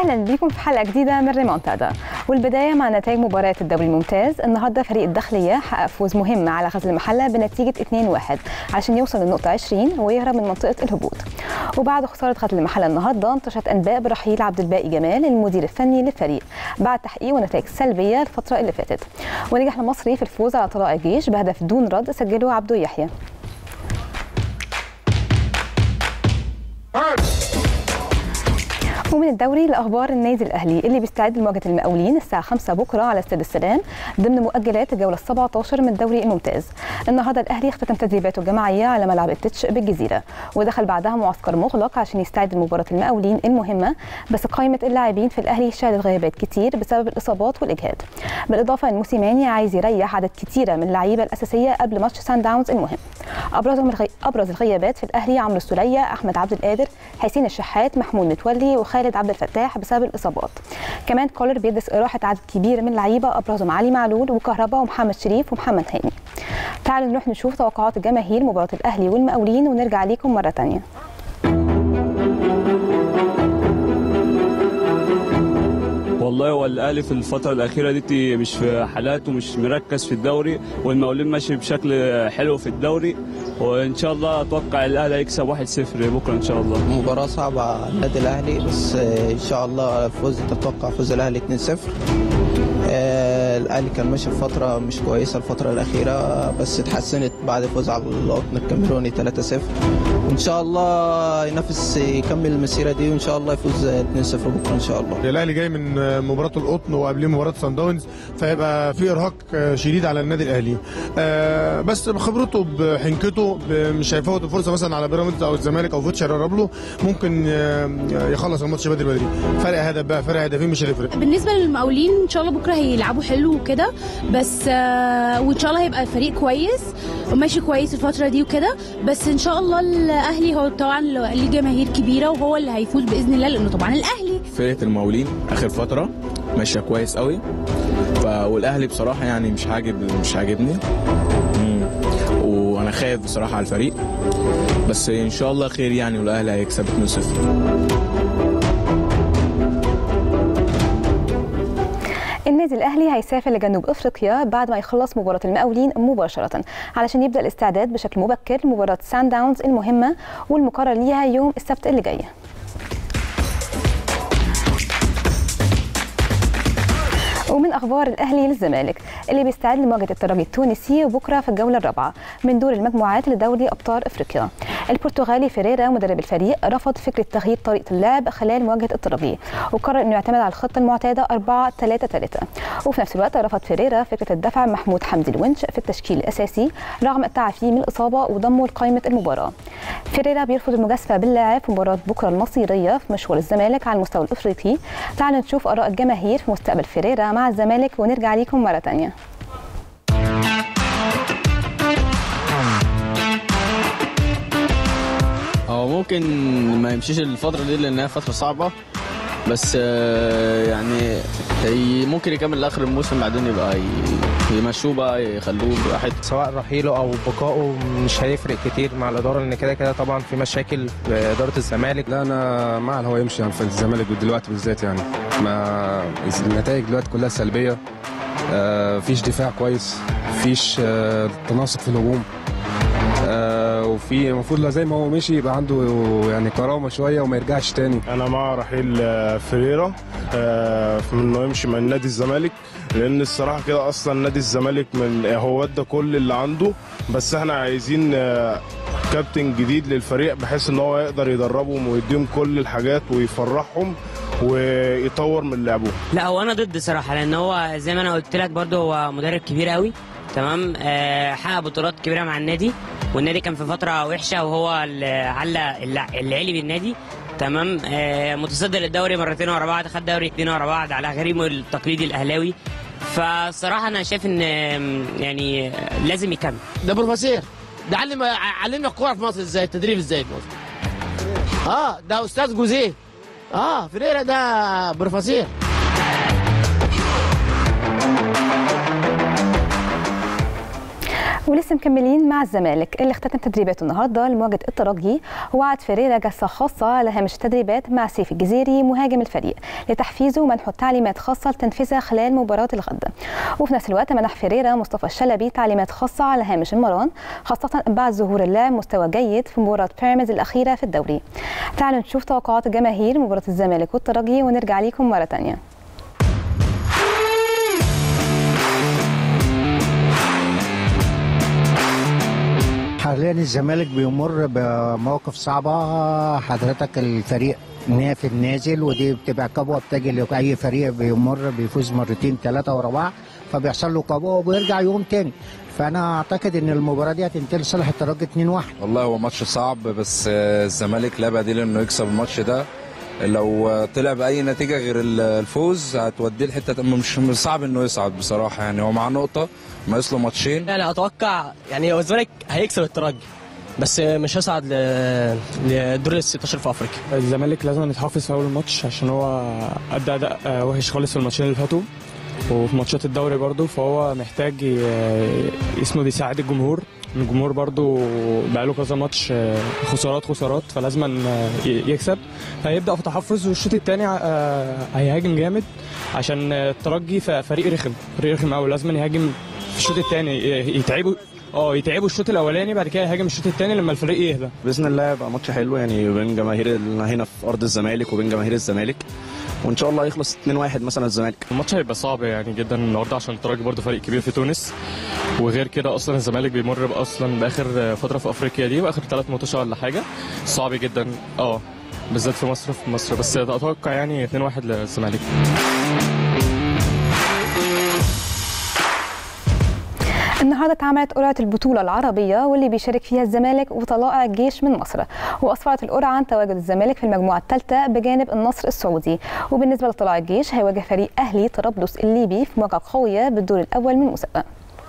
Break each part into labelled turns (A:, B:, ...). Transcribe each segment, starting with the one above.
A: اهلا بيكم في حلقه جديده من ريمونتادا، والبدايه مع نتائج مباراه الدوري الممتاز. النهارده فريق الداخليه حقق فوز مهم على غزل المحله بنتيجه 2-1 عشان يوصل للنقطه 20 ويهرب من منطقه الهبوط. وبعد خساره غزل المحله النهارده انتشرت انباء برحيل عبد الباقي جمال المدير الفني للفريق بعد تحقيق ونتائج سلبيه الفتره اللي فاتت. ونجح المصري في الفوز على طلائع الجيش بهدف دون رد سجله عبدو يحيى. ومن الدوري لاخبار النادي الاهلي اللي بيستعد لمواجهه المقاولين الساعه 5 بكره على استاد السلام ضمن مؤجلات الجوله 17 من الدوري الممتاز. النهارده الاهلي اختتم تدريباته الجماعيه على ملعب التتش بالجزيره، ودخل بعدها معسكر مغلق عشان يستعد لمباراه المقاولين المهمه، بس قائمه اللاعبين في الاهلي شهدت غيابات كتير بسبب الاصابات والاجهاد. بالاضافه ان موسيماني عايز يريح عدد كتيره من اللعيبه الاساسيه قبل ماتش سان داونز المهم. ابرز الغيابات في الاهلي عمرو السوليه، احمد عبد القادر، حسين الشحات، محمود متولي، وخالد عبد الفتاح بسبب الاصابات. كمان كولر بيدرس اراحه عدد كبير من اللعيبه ابرزهم علي معلول وكهربا ومحمد شريف ومحمد هاني. تعالوا نروح نشوف توقعات الجماهير مباراه الاهلي والمقاولين ونرجع ليكم مره ثانيه.
B: والله هو الاهلي في الفتره الاخيره دي مش في حالاته، مش مركز في الدوري، والمقاولين ماشي بشكل حلو في الدوري، وان شاء الله اتوقع الاهلي هيكسب 1-0 بكره ان شاء الله.
C: مباراه صعبه على النادي الاهلي، بس ان شاء الله تتوقع فوز الاهلي 2-0. الاهلي كان ماشي في فتره مش كويسه الفتره الاخيره، بس اتحسنت بعد الفوز على القطن الكاميروني 3-0. وان شاء الله ينافس يكمل المسيره دي، وان شاء الله يفوز 2-0 بكره ان شاء الله.
D: الاهلي جاي من مباراه القطن وقبليه مباراه سان داونز، فيبقى في ارهاق شديد على النادي الاهلي، بس بخبرته بحنكته مش هيفوت الفرصه مثلا على بيراميدز او الزمالك او فوتش يقرب له، ممكن يخلص الماتش بدري. فرق هدف بقى، فرق هدفين مش هيفرق.
E: بالنسبه للمقاولين ان شاء الله بكره هيلعبوا حلو وكده، بس وان شاء الله هيبقى الفريق كويس وماشي كويس الفتره دي وكده، بس ان شاء الله الاهلي هو طبعا ليه جماهير كبيره وهو اللي هيفوز باذن الله، لانه طبعا الاهلي.
F: فرقه المقاولين اخر فتره ماشيه كويس قوي، والاهلي بصراحه يعني مش عاجبني، وانا خايف بصراحه على الفريق، بس ان شاء الله خير يعني، والاهلي هيكسب 2-0.
A: النادي الاهلي هيسافر لجنوب افريقيا بعد ما يخلص مباراه المقاولين مباشره علشان يبدا الاستعداد بشكل مبكر لمباراه سان داونز المهمه والمقرر ليها يوم السبت اللي جاي. ومن اخبار الاهلي للزمالك اللي بيستعد لمواجهه الترجي التونسي بكره في الجوله الرابعه من دور المجموعات لدوري ابطال افريقيا. البرتغالي فيريرا مدرب الفريق رفض فكره تغيير طريقه اللعب خلال مواجهه الترجي، وقرر انه يعتمد على الخطه المعتاده 4-3-3. وفي نفس الوقت رفض فيريرا فكره الدفع محمود حمدي الونش في التشكيل الاساسي رغم التعافي من الاصابه وضمه لقائمه المباراه. فيريرا بيرفض المجازفه باللاعب في مباراه بكره المصيريه في مشوار الزمالك على المستوى الافريقي. تعالوا نشوف اراء الجماهير في مستقبل فيريرا مع الزمالك ونرجع ليكم مرة تانية.
F: هو ممكن ما يمشيش الفترة دي لأنها فترة صعبة، بس يعني ممكن يكمل لآخر الموسم، بعدين يبقى يمشوه بقى، يخلوه براحته.
G: سواء رحيله أو بقائه مش هيفرق كتير مع الإدارة، لأن كده طبعا في مشاكل في إدارة الزمالك.
D: لا أنا مع هو يمشي يعني في الزمالك دلوقتي بالذات، يعني ما النتائج دلوقتي كلها سلبية، مفيش دفاع كويس، مفيش تناسق في الهجوم، وفي المفروض زي ما هو مشي يبقى عنده يعني كرامه شويه وما يرجعش تاني.
H: انا مع رحيل فيريرا انه يمشي من نادي الزمالك، لان الصراحه كده اصلا نادي الزمالك هو ادى كل اللي عنده، بس احنا عايزين كابتن جديد للفريق بحيث ان هو يقدر يدربهم ويديهم كل الحاجات ويفرحهم ويطور من لعبهم.
I: لا هو انا ضد صراحه، لان هو زي ما انا قلت لك برده هو مدرب كبير قوي، تمام، حقق بطولات كبيره مع النادي، والنادي كان في فتره وحشه وهو اللي علي بالنادي، تمام، متصدر الدوري مرتين ورا بعض، خد دوري 2 ورا بعض على غريمه التقليدي الاهلاوي. فالصراحه انا شايف ان يعني لازم يكمل.
J: ده بروفيسور، ده علمنا الكوره في مصر ازاي، التدريب ازاي في مصر. ده استاذ جوزيه. فيريرا ده بروفيسور.
A: ولسه ولسه مكملين مع الزمالك اللي اختتم تدريباته النهارده لمواجهه الترجي. وعد فيريرا جلسه خاصه على هامش التدريبات مع سيف الجزيري مهاجم الفريق لتحفيزه ومنحه تعليمات خاصه لتنفيذها خلال مباراه الغد. وفي نفس الوقت منح فيريرا مصطفى الشلبي تعليمات خاصه على هامش المران، خاصه بعد ظهور اللاعب مستوى جيد في مباراه بيراميدز الاخيره في الدوري. تعالوا نشوف توقعات جماهير مباراه الزمالك والترجي ونرجع ليكم مره ثانيه.
K: حاليا الزمالك بيمر بمواقف صعبة. حضرتك الفريق في النازل، ودي بتبقى كبوة بتجي لأي فريق بيمر بيفوز مرتين ثلاثة ورا بعض، فبيحصل له كبوة وبيرجع يوم تاني. فأنا أعتقد إن المباراة دي هتنتهي لصالح الترجي 2-1.
L: والله هو ماتش صعب، بس الزمالك لا بديل إنه يكسب الماتش ده. لو طلع بأي نتيجة غير الفوز هتوديه لحتة مش صعب إنه يصعد بصراحة. يعني هو معاه نقطة، ناقص له ماتشين.
M: يعني اتوقع يعني هو الزمالك هيكسب الترجي، بس مش هيصعد لدور ال 16 في افريقيا.
N: الزمالك لازم يتحافظ في اول الماتش عشان هو ادى اداء وحش خالص في الماتشين اللي فاتوا وفي ماتشات الدوري برضه، فهو محتاج يساعد الجمهور. الجمهور برضه بقاله كذا ماتش خسارات، فلازم يكسب. هيبدا في تحفظ، والشوط الثاني هيهاجم جامد عشان الترجي فريق رخم قوي. لازم يهاجم في الشوط الثاني، يتعبوا الشوط الاولاني، بعد كده يهاجم الشوط الثاني لما الفريق يهدى.
F: باذن الله يبقى ماتش حلو يعني بين جماهير هنا في ارض الزمالك وبين جماهير الزمالك، وان شاء الله يخلص 2-1 مثلا الزمالك.
N: الماتش هيبقى صعب يعني جدا النهارده عشان الترجي برضه فريق كبير في تونس، وغير كده اصلا الزمالك بيمر باخر فتره في افريقيا دي واخر 3 ماتشات ولا حاجه. صعب جدا بالذات في مصر، بس اتوقع يعني 2-1 للزمالك.
A: النهارده اتعملت قرعه البطوله العربيه واللي بيشارك فيها الزمالك وطلائع الجيش من مصر، واسفرت القرعه عن تواجد الزمالك في المجموعه الثالثه بجانب النصر السعودي. وبالنسبه لطلائع الجيش هيواجه فريق اهلي طرابلس الليبي في مواجهه قويه بالدور الاول من المسابقه.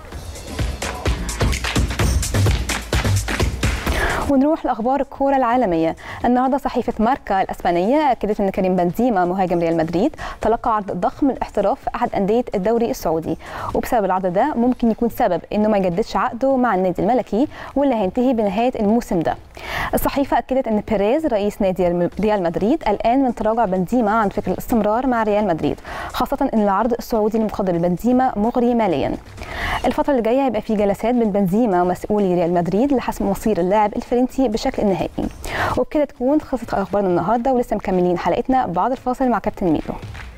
A: ونروح لاخبار الكوره العالميه. النهارده صحيفه ماركا الاسبانيه اكدت ان كريم بنزيما مهاجم ريال مدريد تلقى عرض ضخم للاحتراف في احد انديه الدوري السعودي، وبسبب العرض ده ممكن يكون سبب انه ما يجددش عقده مع النادي الملكي واللي هينتهي بنهايه الموسم ده. الصحيفه اكدت ان بيريز رئيس نادي ريال مدريد قلقان من تراجع بنزيما عن فكر الاستمرار مع ريال مدريد، خاصه ان العرض السعودي المقدم لبنزيما مغري ماليا. الفتره اللي جايه هيبقى في جلسات بين بنزيما ومسؤولي ريال مدريد لحسم مصير اللاعب الفرنسي بشكل نهائي. وبكده تكون خلصت اخبارنا النهارده، ولسه مكملين حلقتنا بعد الفاصل مع كابتن ميدو.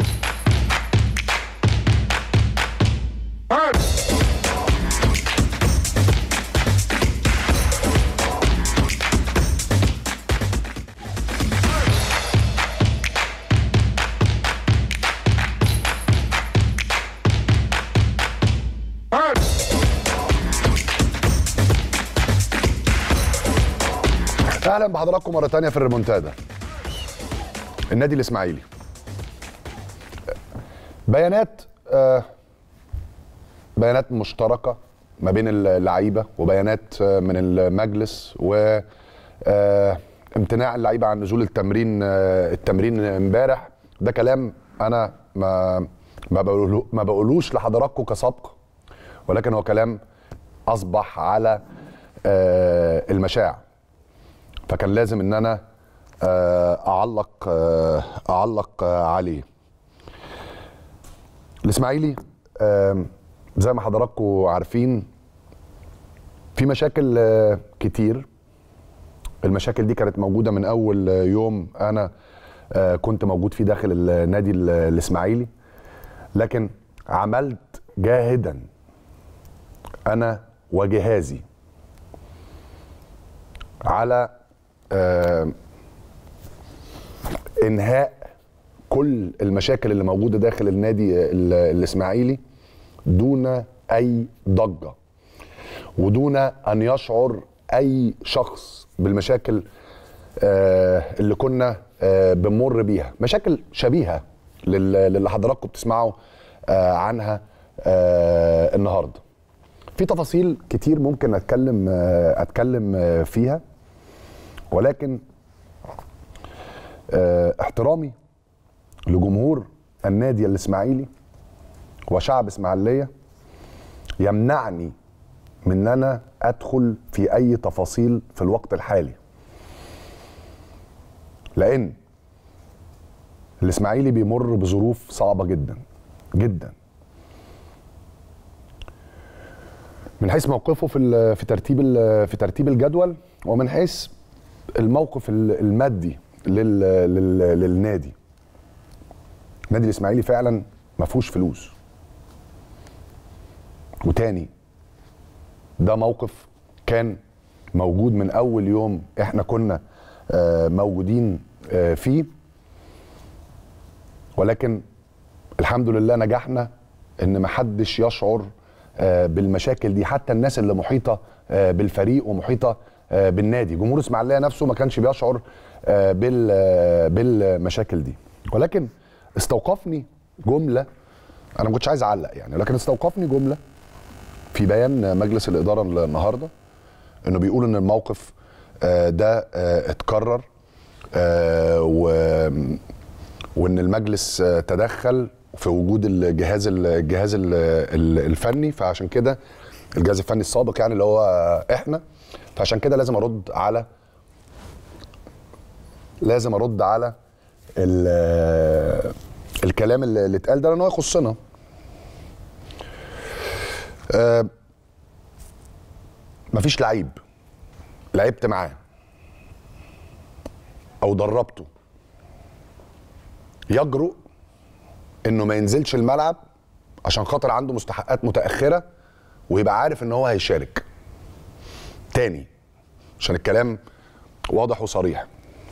O: اهلا بحضراتكم مره ثانيه في الريمونتادا. النادي الاسماعيلي بيانات مشتركه ما بين اللعيبه وبيانات من المجلس وامتناع اللعيبه عن نزول التمرين امبارح. ده كلام انا ما بقولوش لحضراتكم كسبق، ولكن هو كلام اصبح على المشاع، فكان لازم ان انا اعلق عليه. الاسماعيلي زي ما حضراتكم عارفين في مشاكل كتير. المشاكل دي كانت موجوده من اول يوم انا كنت موجود فيه داخل النادي الاسماعيلي، لكن عملت جاهدا انا وجهازي على انهاء كل المشاكل اللي موجوده داخل النادي الاسماعيلي دون اي ضجه ودون ان يشعر اي شخص بالمشاكل اللي كنا بنمر بيها. مشاكل شبيهه للي حضراتكم بتسمعوا عنها النهارده. في تفاصيل كتير ممكن اتكلم فيها، ولكن احترامي لجمهور النادي الاسماعيلي وشعب اسماعيليه يمنعني من ان انا ادخل في اي تفاصيل في الوقت الحالي، لان الاسماعيلي بيمر بظروف صعبه جدا جدا من حيث موقفه في ترتيب الجدول، ومن حيث الموقف المادي للنادي. النادي الاسماعيلي فعلا ما فيهوش فلوس. وتاني ده موقف كان موجود من اول يوم احنا كنا موجودين فيه، ولكن الحمد لله نجحنا ان ما حدش يشعر بالمشاكل دي، حتى الناس اللي محيطه بالفريق ومحيطه بالنادي. جمهور اسماعيليه نفسه ما كانش بيشعر بالمشاكل دي. ولكن استوقفني جمله، انا ما كنتش عايز اعلق يعني، لكن استوقفني جمله في بيان مجلس الاداره النهارده، انه بيقول ان الموقف ده اتكرر وان المجلس تدخل في وجود الجهاز الفني، فعشان كده الجهاز الفني السابق يعني اللي هو احنا، فعشان كده لازم ارد على الكلام اللي اتقال ده، لان هو يخصنا. مفيش لعيب لعبت معاه او دربته يجرؤ انه ما ينزلش الملعب عشان خاطر عنده مستحقات متاخره ويبقى عارف ان هو هيشارك تاني، عشان الكلام واضح وصريح.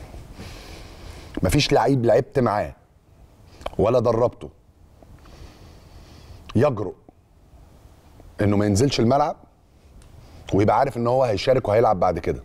O: مفيش لعيب لعبت معاه ولا دربته يجرؤ انه ما ينزلش الملعب ويبقى عارف ان هو هيشارك وهيلعب بعد كده.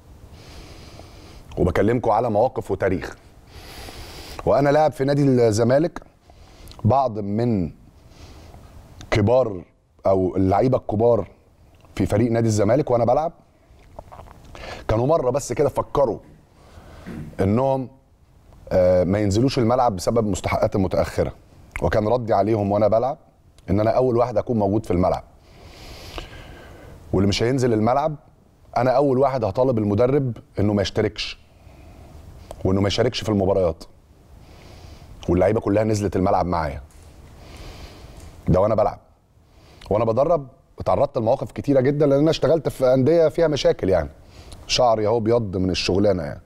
O: وبكلمكم على مواقف وتاريخ. وانا لاعب في نادي الزمالك، بعض من كبار او اللعيبه الكبار في فريق نادي الزمالك وانا بلعب كانوا مره بس كده فكروا انهم ما ينزلوش الملعب بسبب مستحقات متاخره، وكان ردي عليهم وانا بلعب ان انا اول واحد اكون موجود في الملعب، واللي مش هينزل الملعب انا اول واحد هطالب المدرب انه ما يشتركش وانه ما يشاركش في المباريات. واللعيبه كلها نزلت الملعب معايا ده وانا بلعب. وانا بدرب اتعرضت لمواقف كتيره جدا، لان انا اشتغلت في انديه فيها مشاكل يعني، شعري اهو بيض من الشغلانه يعني.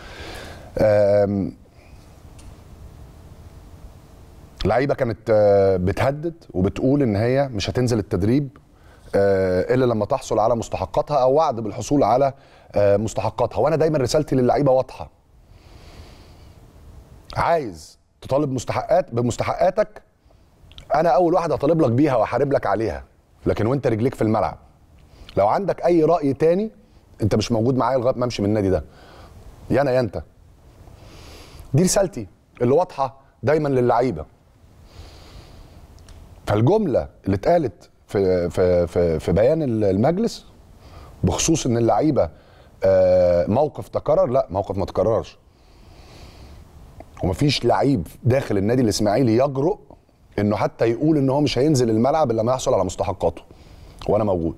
O: لعيبه كانت بتهدد وبتقول ان هي مش هتنزل التدريب الا لما تحصل على مستحقاتها او وعد بالحصول على مستحقاتها. وانا دايما رسالتي للعيبه واضحه، عايز تطالب بمستحقاتك، انا اول واحد هطالب لك بيها واحارب لك عليها، لكن وانت رجليك في الملعب. لو عندك اي راي تاني انت مش موجود معايا لغايه ما امشي من النادي ده، يا انا يا انت. دي رسالتي اللي واضحه دايما للعيبه. فالجمله اللي اتقالت في بيان المجلس بخصوص ان اللعيبه موقف تكرر، لا، موقف ما تكررش. ومفيش لعيب داخل النادي الاسماعيلي يجرؤ انه حتى يقول ان هو مش هينزل الملعب الا لما يحصل على مستحقاته وانا موجود.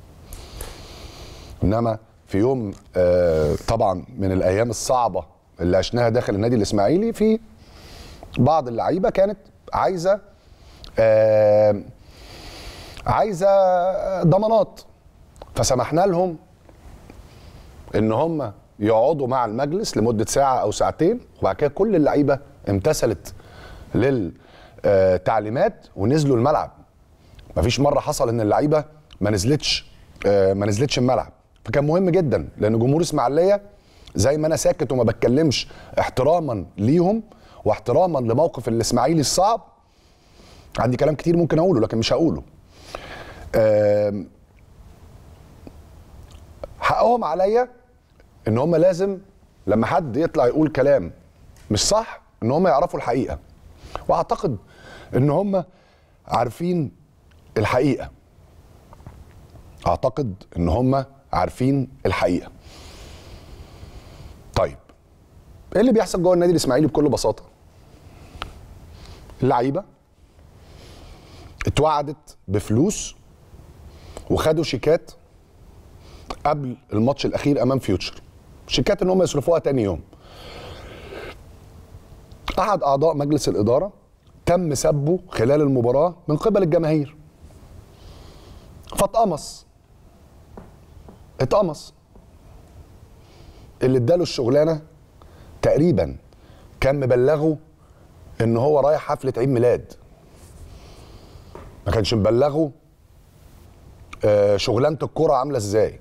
O: انما في يوم طبعا من الايام الصعبه اللي عشناها داخل النادي الاسماعيلي، في بعض اللعيبه كانت عايزه ضمانات، فسمحنا لهم ان هم يقعدوا مع المجلس لمده ساعه او ساعتين، وبعد كده كل اللعيبه امتثلت للتعليمات ونزلوا الملعب. مفيش مره حصل ان اللعيبه ما نزلتش الملعب. فكان مهم جدا، لان جمهور اسماعيليه زي ما انا ساكت وما بتكلمش احتراما ليهم واحتراما لموقف الاسماعيلي الصعب، عندي كلام كتير ممكن اقوله لكن مش هقوله. حقهم عليا ان هم لازم لما حد يطلع يقول كلام مش صح ان هم يعرفوا الحقيقه، واعتقد ان هم عارفين الحقيقه. طيب ايه اللي بيحصل جوه النادي الاسماعيلي؟ بكل بساطه اللعيبه اتوعدت بفلوس وخدوا شيكات قبل الماتش الاخير امام فيوتشر، شيكات ان هم يصرفوها تاني يوم. احد اعضاء مجلس الاداره تم سبه خلال المباراه من قبل الجماهير، فاتقمص اللي اداله الشغلانه تقريبا كان مبلغه ان هو رايح حفله عيد ميلاد، ما كانش مبلغه شغلانه الكرة عامله ازاي،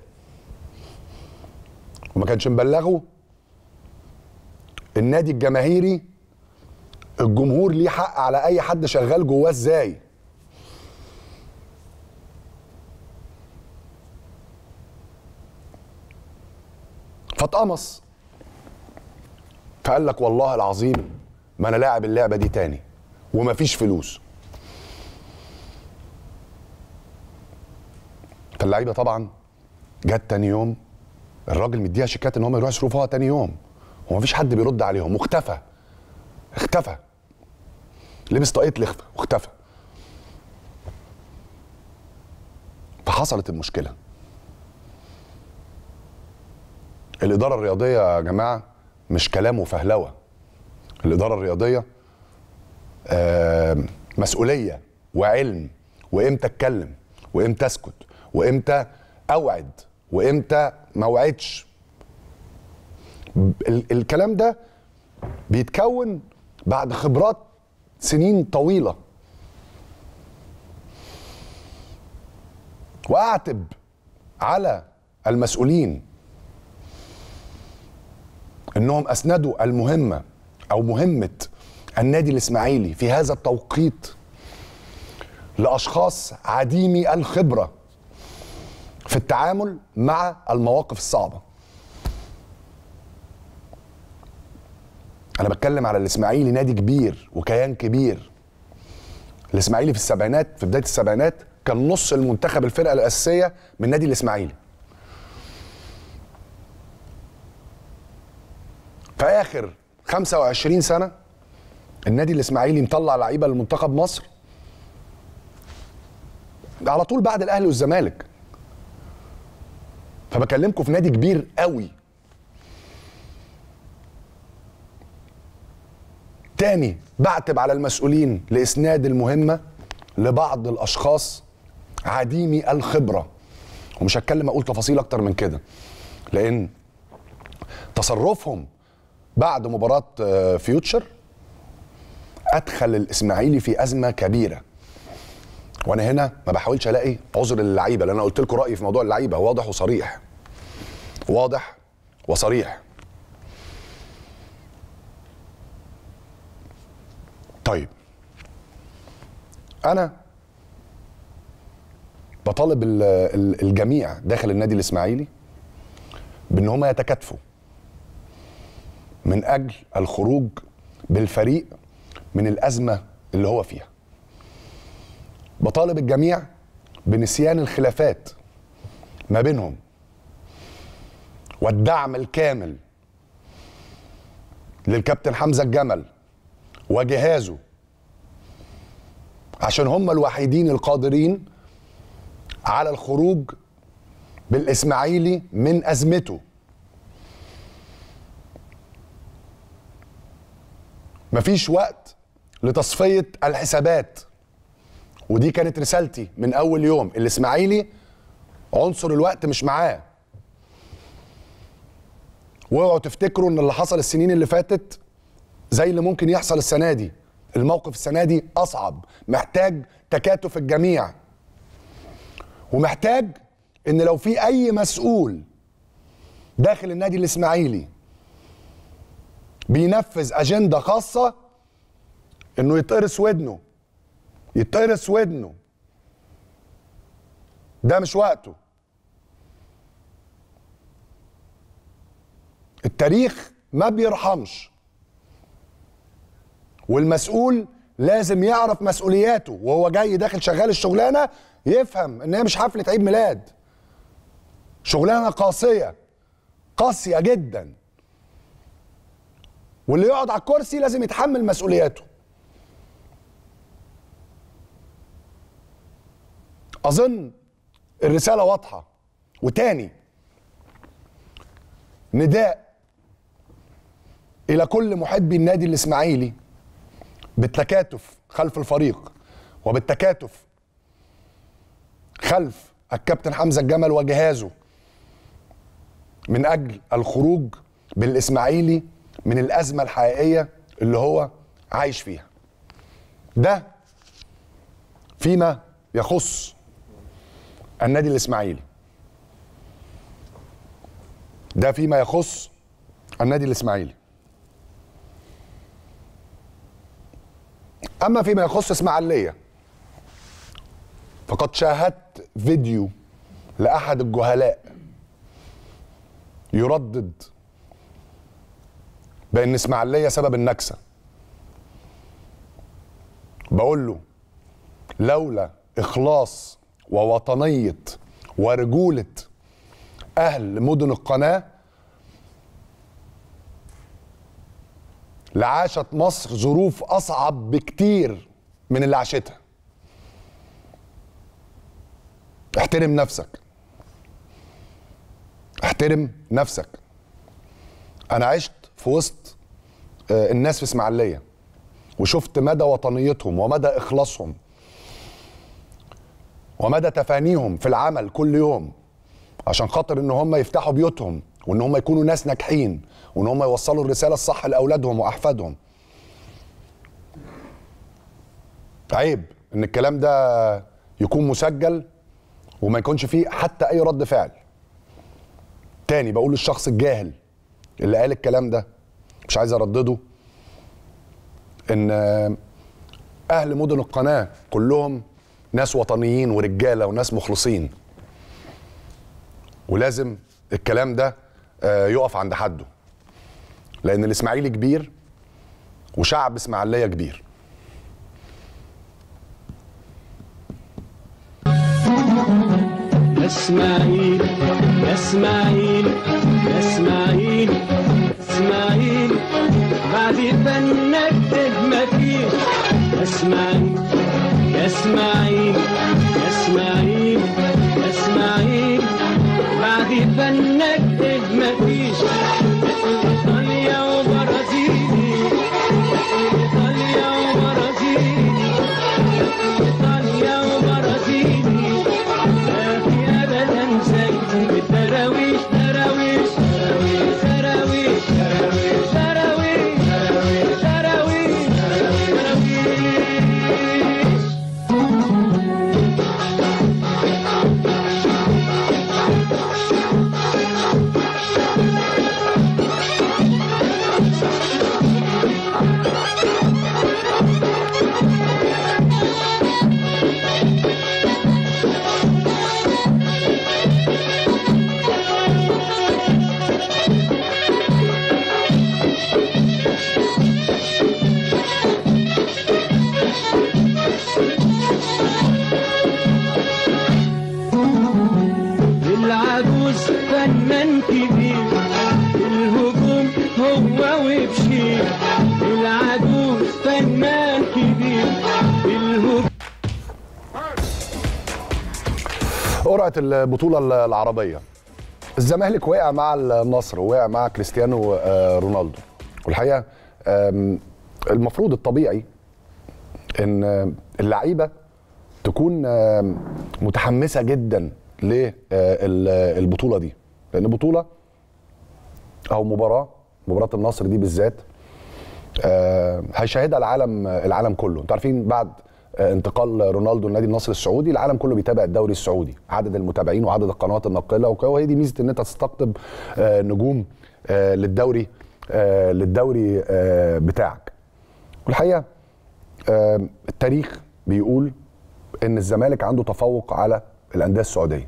O: وما كانش مبلغه النادي الجماهيري الجمهور ليه حق على اي حد شغال جواه ازاي. فاتقمص، فقال لك والله العظيم ما انا لاعب اللعبه دي تاني ومفيش فلوس. فاللعيبه طبعا جت تاني يوم الراجل مديها شيكات ان هم يروحوا يصرفوها تاني يوم ومفيش حد بيرد عليهم، واختفى لبس طاقية لخفة واختفى. فحصلت المشكلة. الإدارة الرياضية يا جماعة مش كلام وفهلوة، الإدارة الرياضية مسؤولية وعلم، وإمتى أتكلم وإمتى أسكت وإمتى أوعد وإمتى ما أوعدش. الكلام ده بيتكون بعد خبرات سنين طويلة. وأعتب على المسؤولين إنهم أسندوا المهمة أو مهمة النادي الإسماعيلي في هذا التوقيت لأشخاص عديمي الخبرة في التعامل مع المواقف الصعبة. أنا بتكلم على الإسماعيلي، نادي كبير وكيان كبير. الإسماعيلي في السبعينات، في بداية السبعينات كان نص المنتخب الفرقة الأساسية من نادي الإسماعيلي. في آخر 25 سنة النادي الإسماعيلي مطلع لعيبة لمنتخب مصر على طول بعد الأهلي والزمالك. فبكلمكم في نادي كبير قوي. تاني بعتب على المسؤولين لإسناد المهمة لبعض الأشخاص عديمي الخبرة، ومش هتكلم أقول تفاصيل أكتر من كده لأن تصرفهم بعد مباراة فيوتشر أدخل الإسماعيلي في أزمة كبيرة. وأنا هنا ما بحاولش ألاقي عذر للعيبة، لأن أنا قلت لكم رأيي في موضوع اللعيبة واضح وصريح، واضح وصريح. طيب أنا بطالب الجميع داخل النادي الإسماعيلي بأن هم يتكاتفوا من أجل الخروج بالفريق من الأزمة اللي هو فيها. بطالب الجميع بنسيان الخلافات ما بينهم والدعم الكامل للكابتن حمزة الجمل وجهازه، عشان هم الوحيدين القادرين على الخروج بالإسماعيلي من أزمته. مفيش وقت لتصفية الحسابات، ودي كانت رسالتي من أول يوم. الإسماعيلي عنصر الوقت مش معاه. واوعوا تفتكروا ان اللي حصل السنين اللي فاتت زي اللي ممكن يحصل السنة دي. الموقف السنة دي أصعب، محتاج تكاتف الجميع، ومحتاج ان لو في أي مسؤول داخل النادي الإسماعيلي بينفذ أجندة خاصة انه يتقرص ودنه، يتقرص ودنه. ده مش وقته. التاريخ ما بيرحمش، والمسؤول لازم يعرف مسؤولياته وهو جاي داخل شغال الشغلانه، يفهم ان هي مش حفله عيد ميلاد، شغلانه قاسيه، قاسيه جدا، واللي يقعد على الكرسي لازم يتحمل مسؤولياته. اظن الرساله واضحه. وتاني نداء الى كل محبي النادي الاسماعيلي بالتكاتف خلف الفريق وبالتكاتف خلف الكابتن حمزه الجمل وجهازه من اجل الخروج بالاسماعيلي من الازمه الحقيقيه اللي هو عايش فيها. ده فيما يخص النادي الاسماعيلي. ده فيما يخص النادي الاسماعيلي. اما فيما يخص اسماعيليه فقد شاهدت فيديو لاحد الجهلاء يردد بان اسماعيليه سبب النكسه. بقول له لولا اخلاص ووطنيه ورجوله اهل مدن القناه لعاشت مصر ظروف اصعب بكتير من اللي عاشتها. احترم نفسك، احترم نفسك. انا عشت في وسط الناس في اسماعيليه وشفت مدى وطنيتهم ومدى اخلاصهم ومدى تفانيهم في العمل كل يوم عشان خاطر ان هم يفتحوا بيوتهم وان هم يكونوا ناس ناجحين وان هم يوصلوا الرساله الصح لاولادهم واحفادهم. عيب ان الكلام ده يكون مسجل وما يكونش فيه حتى اي رد فعل. تاني بقول للشخص الجاهل اللي قال الكلام ده، مش عايز اردده، ان اهل مدن القناه كلهم ناس وطنيين ورجاله وناس مخلصين، ولازم الكلام ده يقف عند حده، لان الاسماعيلي كبير وشعب اسماعيليه كبير.
P: اسماعيل يا اسماعيل يا اسماعيل اسماعيل بعد فنك ما فيش. اسماعيل يا اسماعيل يا اسماعيل يا اسماعيل بعد فنك ما فيش. ايطاليا وبرازيلي ايطاليا وبرازيلي ايطاليا وبرازيلي ما في ابدا زي الدراويش دراويش دراويش دراويش دراويش دراويش دراويش العجوز فنان كبير الهجوم هو وبشير. العجوز فنان كبير الهجوم.
O: قرعه البطوله العربيه، الزمالك وقع مع النصر ووقع مع كريستيانو رونالدو. والحقيقه المفروض الطبيعي ان اللعيبه تكون متحمسه جدا للبطوله دي، لان بطوله او مباراه النصر دي بالذات هيشاهدها العالم كله. انتوا عارفين بعد انتقال رونالدو لنادي النصر السعودي العالم كله بيتابع الدوري السعودي، عدد المتابعين وعدد القنوات الناقله، وهي دي ميزه ان انت تستقطب نجوم للدوري بتاعك. والحقيقه التاريخ بيقول ان الزمالك عنده تفوق على الانديه السعوديه.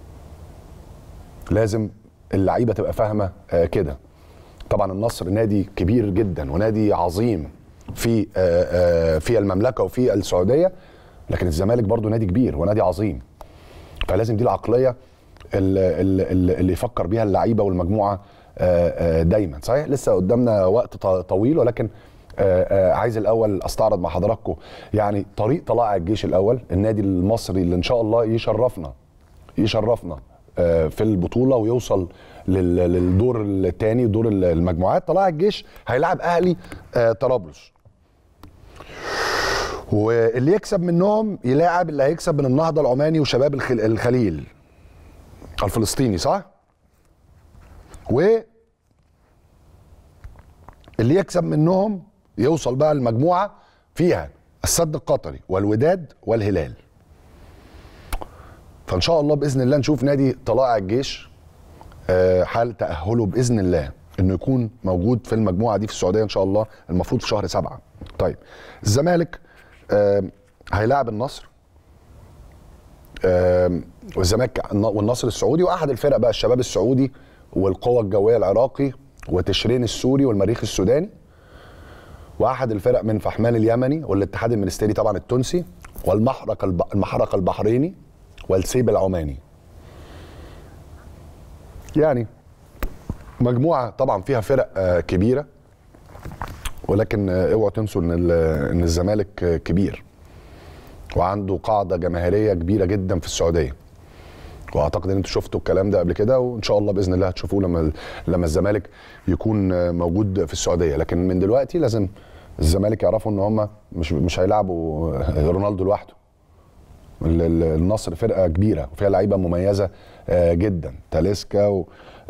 O: لازم اللعيبه تبقى فاهمه كده. طبعا النصر نادي كبير جدا ونادي عظيم في المملكه وفي السعوديه، لكن الزمالك برضو نادي كبير ونادي عظيم. فلازم دي العقليه اللي يفكر بيها اللعيبه والمجموعه دايما. صحيح لسه قدامنا وقت طويل، ولكن عايز الاول استعرض مع حضراتكم يعني طريق طلائع الجيش الاول، النادي المصري اللي ان شاء الله يشرفنا يشرفنا في البطوله ويوصل للدور الثاني، دور المجموعات. طلائع الجيش هيلاعب اهلي طرابلس، واللي يكسب منهم يلاعب اللي هيكسب من النهضه العماني وشباب الخليل الفلسطيني، صح؟ واللي يكسب منهم يوصل بقى المجموعه فيها السد القطري والوداد والهلال. فان شاء الله باذن الله نشوف نادي طلائع الجيش حال تاهله باذن الله انه يكون موجود في المجموعه دي في السعوديه ان شاء الله، المفروض في شهر 7. طيب الزمالك هيلاعب النصر، والزمالك والنصر السعودي، واحد الفرق بقى الشباب السعودي والقوة الجوية العراقي وتشرين السوري والمريخ السوداني، واحد الفرق من فحمان اليمني والاتحاد المنستيري طبعا التونسي والمحرق البحريني والسيب العماني. يعني مجموعة طبعا فيها فرق كبيرة، ولكن اوعوا تنسوا ان الزمالك كبير وعنده قاعدة جماهيرية كبيرة جدا في السعودية، واعتقد ان انتوا شفتوا الكلام ده قبل كده، وان شاء الله باذن الله هتشوفوه لما الزمالك يكون موجود في السعوديه. لكن من دلوقتي لازم الزمالك يعرفوا ان هم مش هيلعبوا رونالدو لوحده. النصر فرقه كبيره وفيها لعيبه مميزه جدا، تاليسكا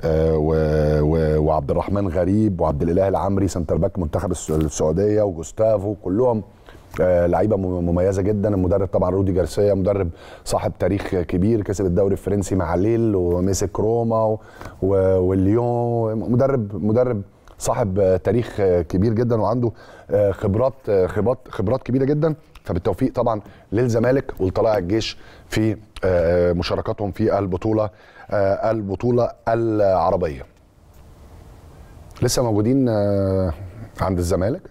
O: وعبد الرحمن غريب وعبد الاله العمري سنتر باك منتخب السعوديه وجوستافو، كلهم لعيبه مميزه جدا. المدرب طبعا رودي جارسيا مدرب صاحب تاريخ كبير، كسب الدوري الفرنسي مع ليل ومسك روما والليون، مدرب صاحب تاريخ كبير جدا وعنده خبرات كبيره جدا. فبالتوفيق طبعا للزمالك ولطلائع الجيش في مشاركتهم في البطوله العربيه. لسه موجودين عند الزمالك.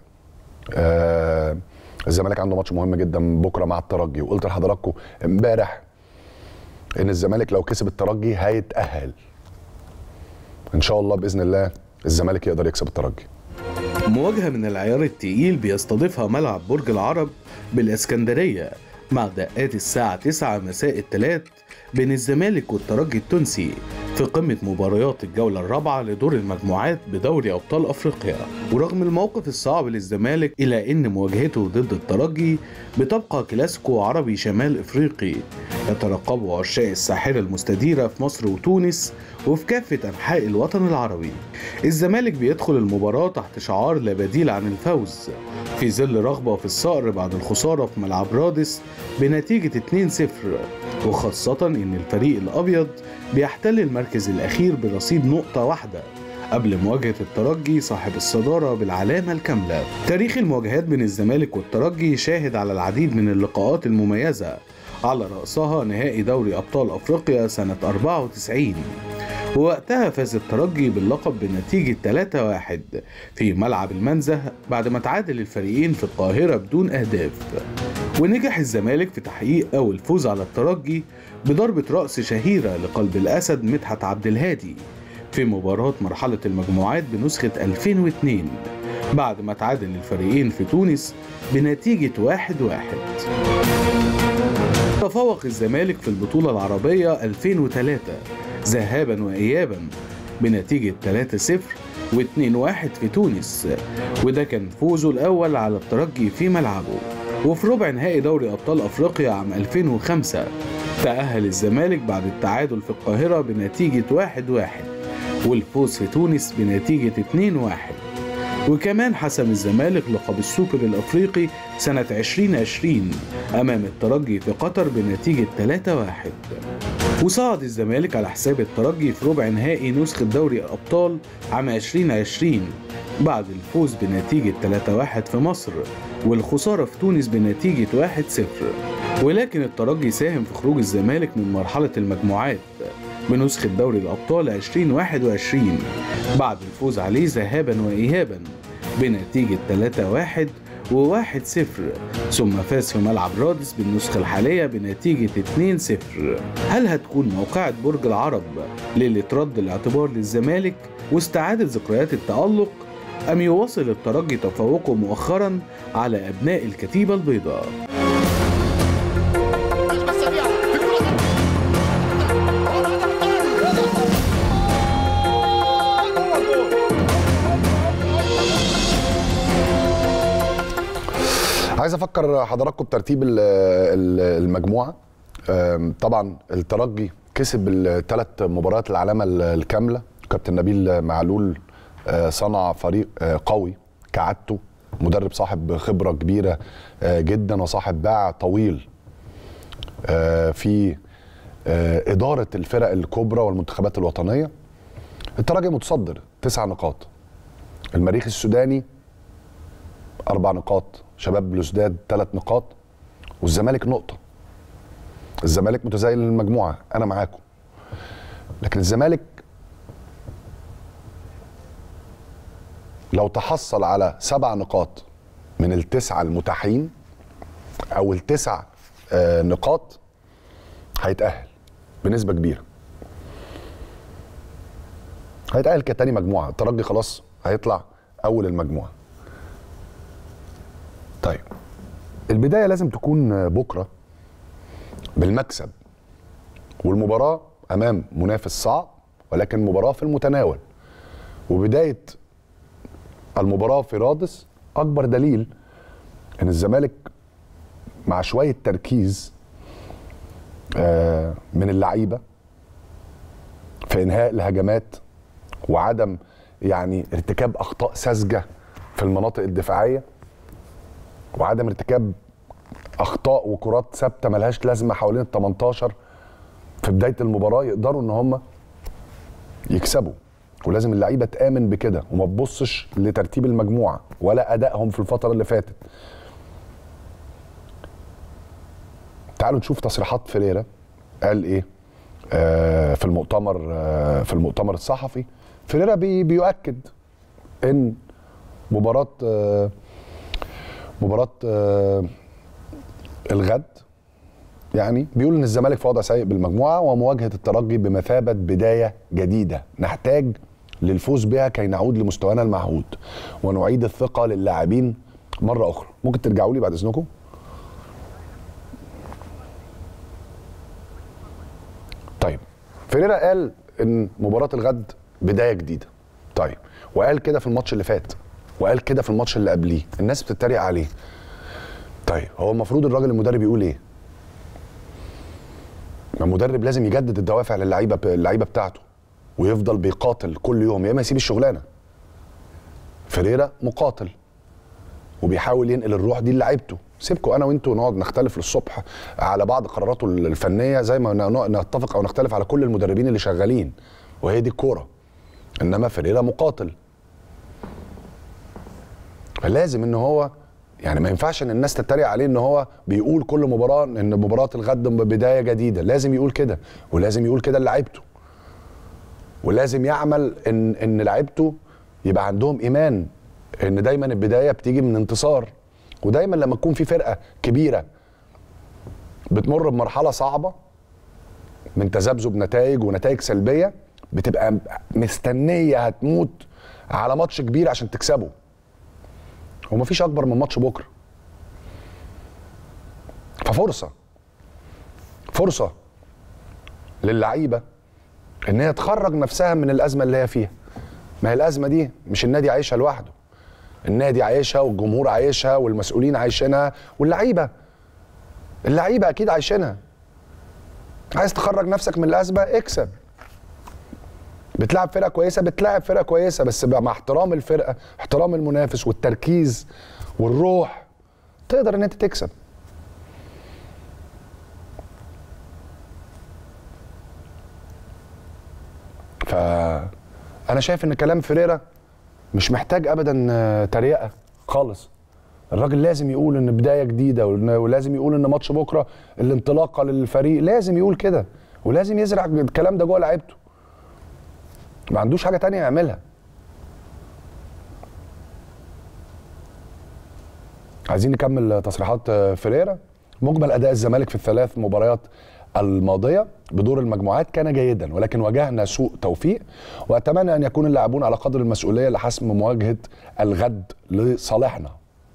O: الزمالك عنده ماتش مهم جدا بكره مع الترجي، وقلت لحضراتكم امبارح ان الزمالك لو كسب الترجي هيتأهل ان شاء الله باذن الله. الزمالك يقدر يكسب الترجي.
Q: مواجهه من العيار التقيل بيستضيفها ملعب برج العرب بالاسكندريه مع دقات الساعه 9 مساء الثلاث بين الزمالك والترجي التونسي في قمة مباريات الجولة الرابعة لدور المجموعات بدوري أبطال أفريقيا. ورغم الموقف الصعب للزمالك إلا أن مواجهته ضد الترجي بتبقى كلاسيكو عربي شمال إفريقي يترقبه عشاق الساحرة المستديرة في مصر وتونس وفي كافة أنحاء الوطن العربي. الزمالك بيدخل المباراة تحت شعار لا بديل عن الفوز في ظل رغبة في الصقر بعد الخسارة في ملعب رادس بنتيجة 2-0، وخاصة أن الفريق الأبيض بيحتل المركز الأخير برصيد نقطة واحدة قبل مواجهة الترجي صاحب الصدارة بالعلامة الكاملة. تاريخ المواجهات بين الزمالك والترجي شاهد على العديد من اللقاءات المميزة، على رأسها نهائي دوري أبطال أفريقيا سنة 94، ووقتها فاز الترجي باللقب بنتيجة 3-1 في ملعب المنزه بعد ما تعادل الفريقين في القاهرة بدون أهداف. ونجح الزمالك في تحقيق أول فوز على الترجي بضربة رأس شهيرة لقلب الأسد مدحت عبد الهادي في مباراة مرحلة المجموعات بنسخة 2002 بعد ما تعادل الفريقين في تونس بنتيجة 1-1. تفوق الزمالك في البطولة العربية 2003 ذهابا وإيابا بنتيجة 3-0 و2-1 في تونس، وده كان فوزه الأول على الترجي في ملعبه. وفي ربع نهائي دوري أبطال أفريقيا عام 2005 تأهل الزمالك بعد التعادل في القاهرة بنتيجة 1-1 والفوز في تونس بنتيجة 2-1. وكمان حسم الزمالك لقب السوبر الأفريقي سنة 2020 أمام الترجي في قطر بنتيجة 3-1. وصعد الزمالك على حساب الترجي في ربع نهائي نسخة دوري الأبطال عام 2020 بعد الفوز بنتيجة 3-1 في مصر والخسارة في تونس بنتيجة 1-0. ولكن الترجي ساهم في خروج الزمالك من مرحلة المجموعات بنسخة دوري الأبطال 2021 بعد الفوز عليه ذهابا وإيابا بنتيجة 3-1 و1-0، ثم فاز في ملعب رادس بالنسخة الحالية بنتيجة 2-0. هل هتكون موقعة برج العرب للي ترد الاعتبار للزمالك واستعادة ذكريات التألق، أم يواصل الترجي تفوقه مؤخرا على أبناء الكتيبة البيضاء؟
O: عايز افكر حضراتكم بترتيب المجموعه. طبعا الترجي كسب الثلاث مباريات العلامه الكامله. كابتن نبيل معلول صنع فريق قوي كعادته، مدرب صاحب خبره كبيره جدا وصاحب باع طويل في اداره الفرق الكبرى والمنتخبات الوطنيه. الترجي متصدر 9 نقاط، المريخ السوداني 4 نقاط، شباب بلوزداد 3 نقاط، والزمالك نقطه. الزمالك متزايل المجموعه، انا معاكم، لكن الزمالك لو تحصل على 7 نقاط من ال9 المتاحين او ال9 نقاط هيتأهل بنسبة كبيرة، هيتأهل كتاني مجموعة. الترجي خلاص هيطلع أول المجموعة. طيب البداية لازم تكون بكرة بالمكسب، والمباراة أمام منافس صعب ولكن مباراة في المتناول، وبداية المباراة في رادس أكبر دليل إن الزمالك مع شوية تركيز من اللعيبة في إنهاء الهجمات وعدم يعني ارتكاب أخطاء ساذجة في المناطق الدفاعية وعدم ارتكاب أخطاء وكرات ثابتة ملهاش لازمة حوالين ال 18 في بداية المباراة، يقدروا إن هم يكسبوا. ولازم اللعيبة تآمن بكده وما تبصش لترتيب المجموعة ولا أدائهم في الفترة اللي فاتت. تعالوا نشوف تصريحات فيريرا قال ايه في المؤتمر الصحفي. فيريرا بيؤكد ان مباراة الغد يعني بيقول ان الزمالك في وضع سيء بالمجموعة ومواجهة الترجي بمثابة بداية جديدة نحتاج للفوز بها كي نعود لمستوانا المعهود ونعيد الثقة للاعبين مرة أخرى. ممكن ترجعوا لي بعد إذنكم؟ طيب فيريرا قال ان مباراة الغد بداية جديدة. طيب وقال كده في الماتش اللي فات وقال كده في الماتش اللي قبليه، الناس بتتريق عليه. طيب هو المفروض الراجل المدرب يقول ايه؟ المدرب لازم يجدد الدوافع للعيبة بتاعته ويفضل بيقاتل كل يوم، يا اما يسيب الشغلانة. فيريرا مقاتل وبيحاول ينقل الروح دي لعيبته. سيبكوا انا وانتوا نقعد نختلف للصبح على بعض قراراته الفنيه زي ما نتفق او نختلف على كل المدربين اللي شغالين، وهي دي الكوره. انما فيريرا مقاتل، فلازم ان هو يعني ما ينفعش ان الناس تتريق عليه ان هو بيقول كل مباراه ان مباراه الغد بدايه جديده. لازم يقول كده، ولازم يقول كده لعيبته، ولازم يعمل ان لعيبته يبقى عندهم ايمان ان دايما البدايه بتيجي من انتصار. ودايما لما تكون في فرقه كبيره بتمر بمرحله صعبه من تذبذب نتائج ونتائج سلبيه، بتبقى مستنيه هتموت على ماتش كبير عشان تكسبه. ومفيش اكبر من ماتش بكره. فرصه للعيبه ان هي تخرج نفسها من الازمه اللي هي فيها. ما هي الازمه دي مش النادي عايشها لوحده، النادي عايشها والجمهور عايشها والمسؤولين عايشينها واللعيبه اكيد عايشينها. عايز تخرج نفسك من الازمه اكسب. بتلعب فرقه كويسه، بتلعب فرقه كويسه، بس بقى مع احترام الفرقه، احترام المنافس والتركيز والروح، تقدر ان انت تكسب. فانا شايف ان كلام فيريرا مش محتاج ابدا تريقه خالص. الراجل لازم يقول ان بدايه جديده، ولازم يقول ان ماتش بكره الانطلاقه للفريق، لازم يقول كده، ولازم يزرع الكلام ده جوه لعيبته. ما عندوش حاجه تانية يعملها. عايزين نكمل تصريحات فيريرا. مجمل اداء الزمالك في الثلاث مباريات الماضيه بدور المجموعات كان جيدا، ولكن واجهنا سوء توفيق، واتمنى ان يكون اللاعبون على قدر المسؤوليه لحسم مواجهه الغد لصالحنا.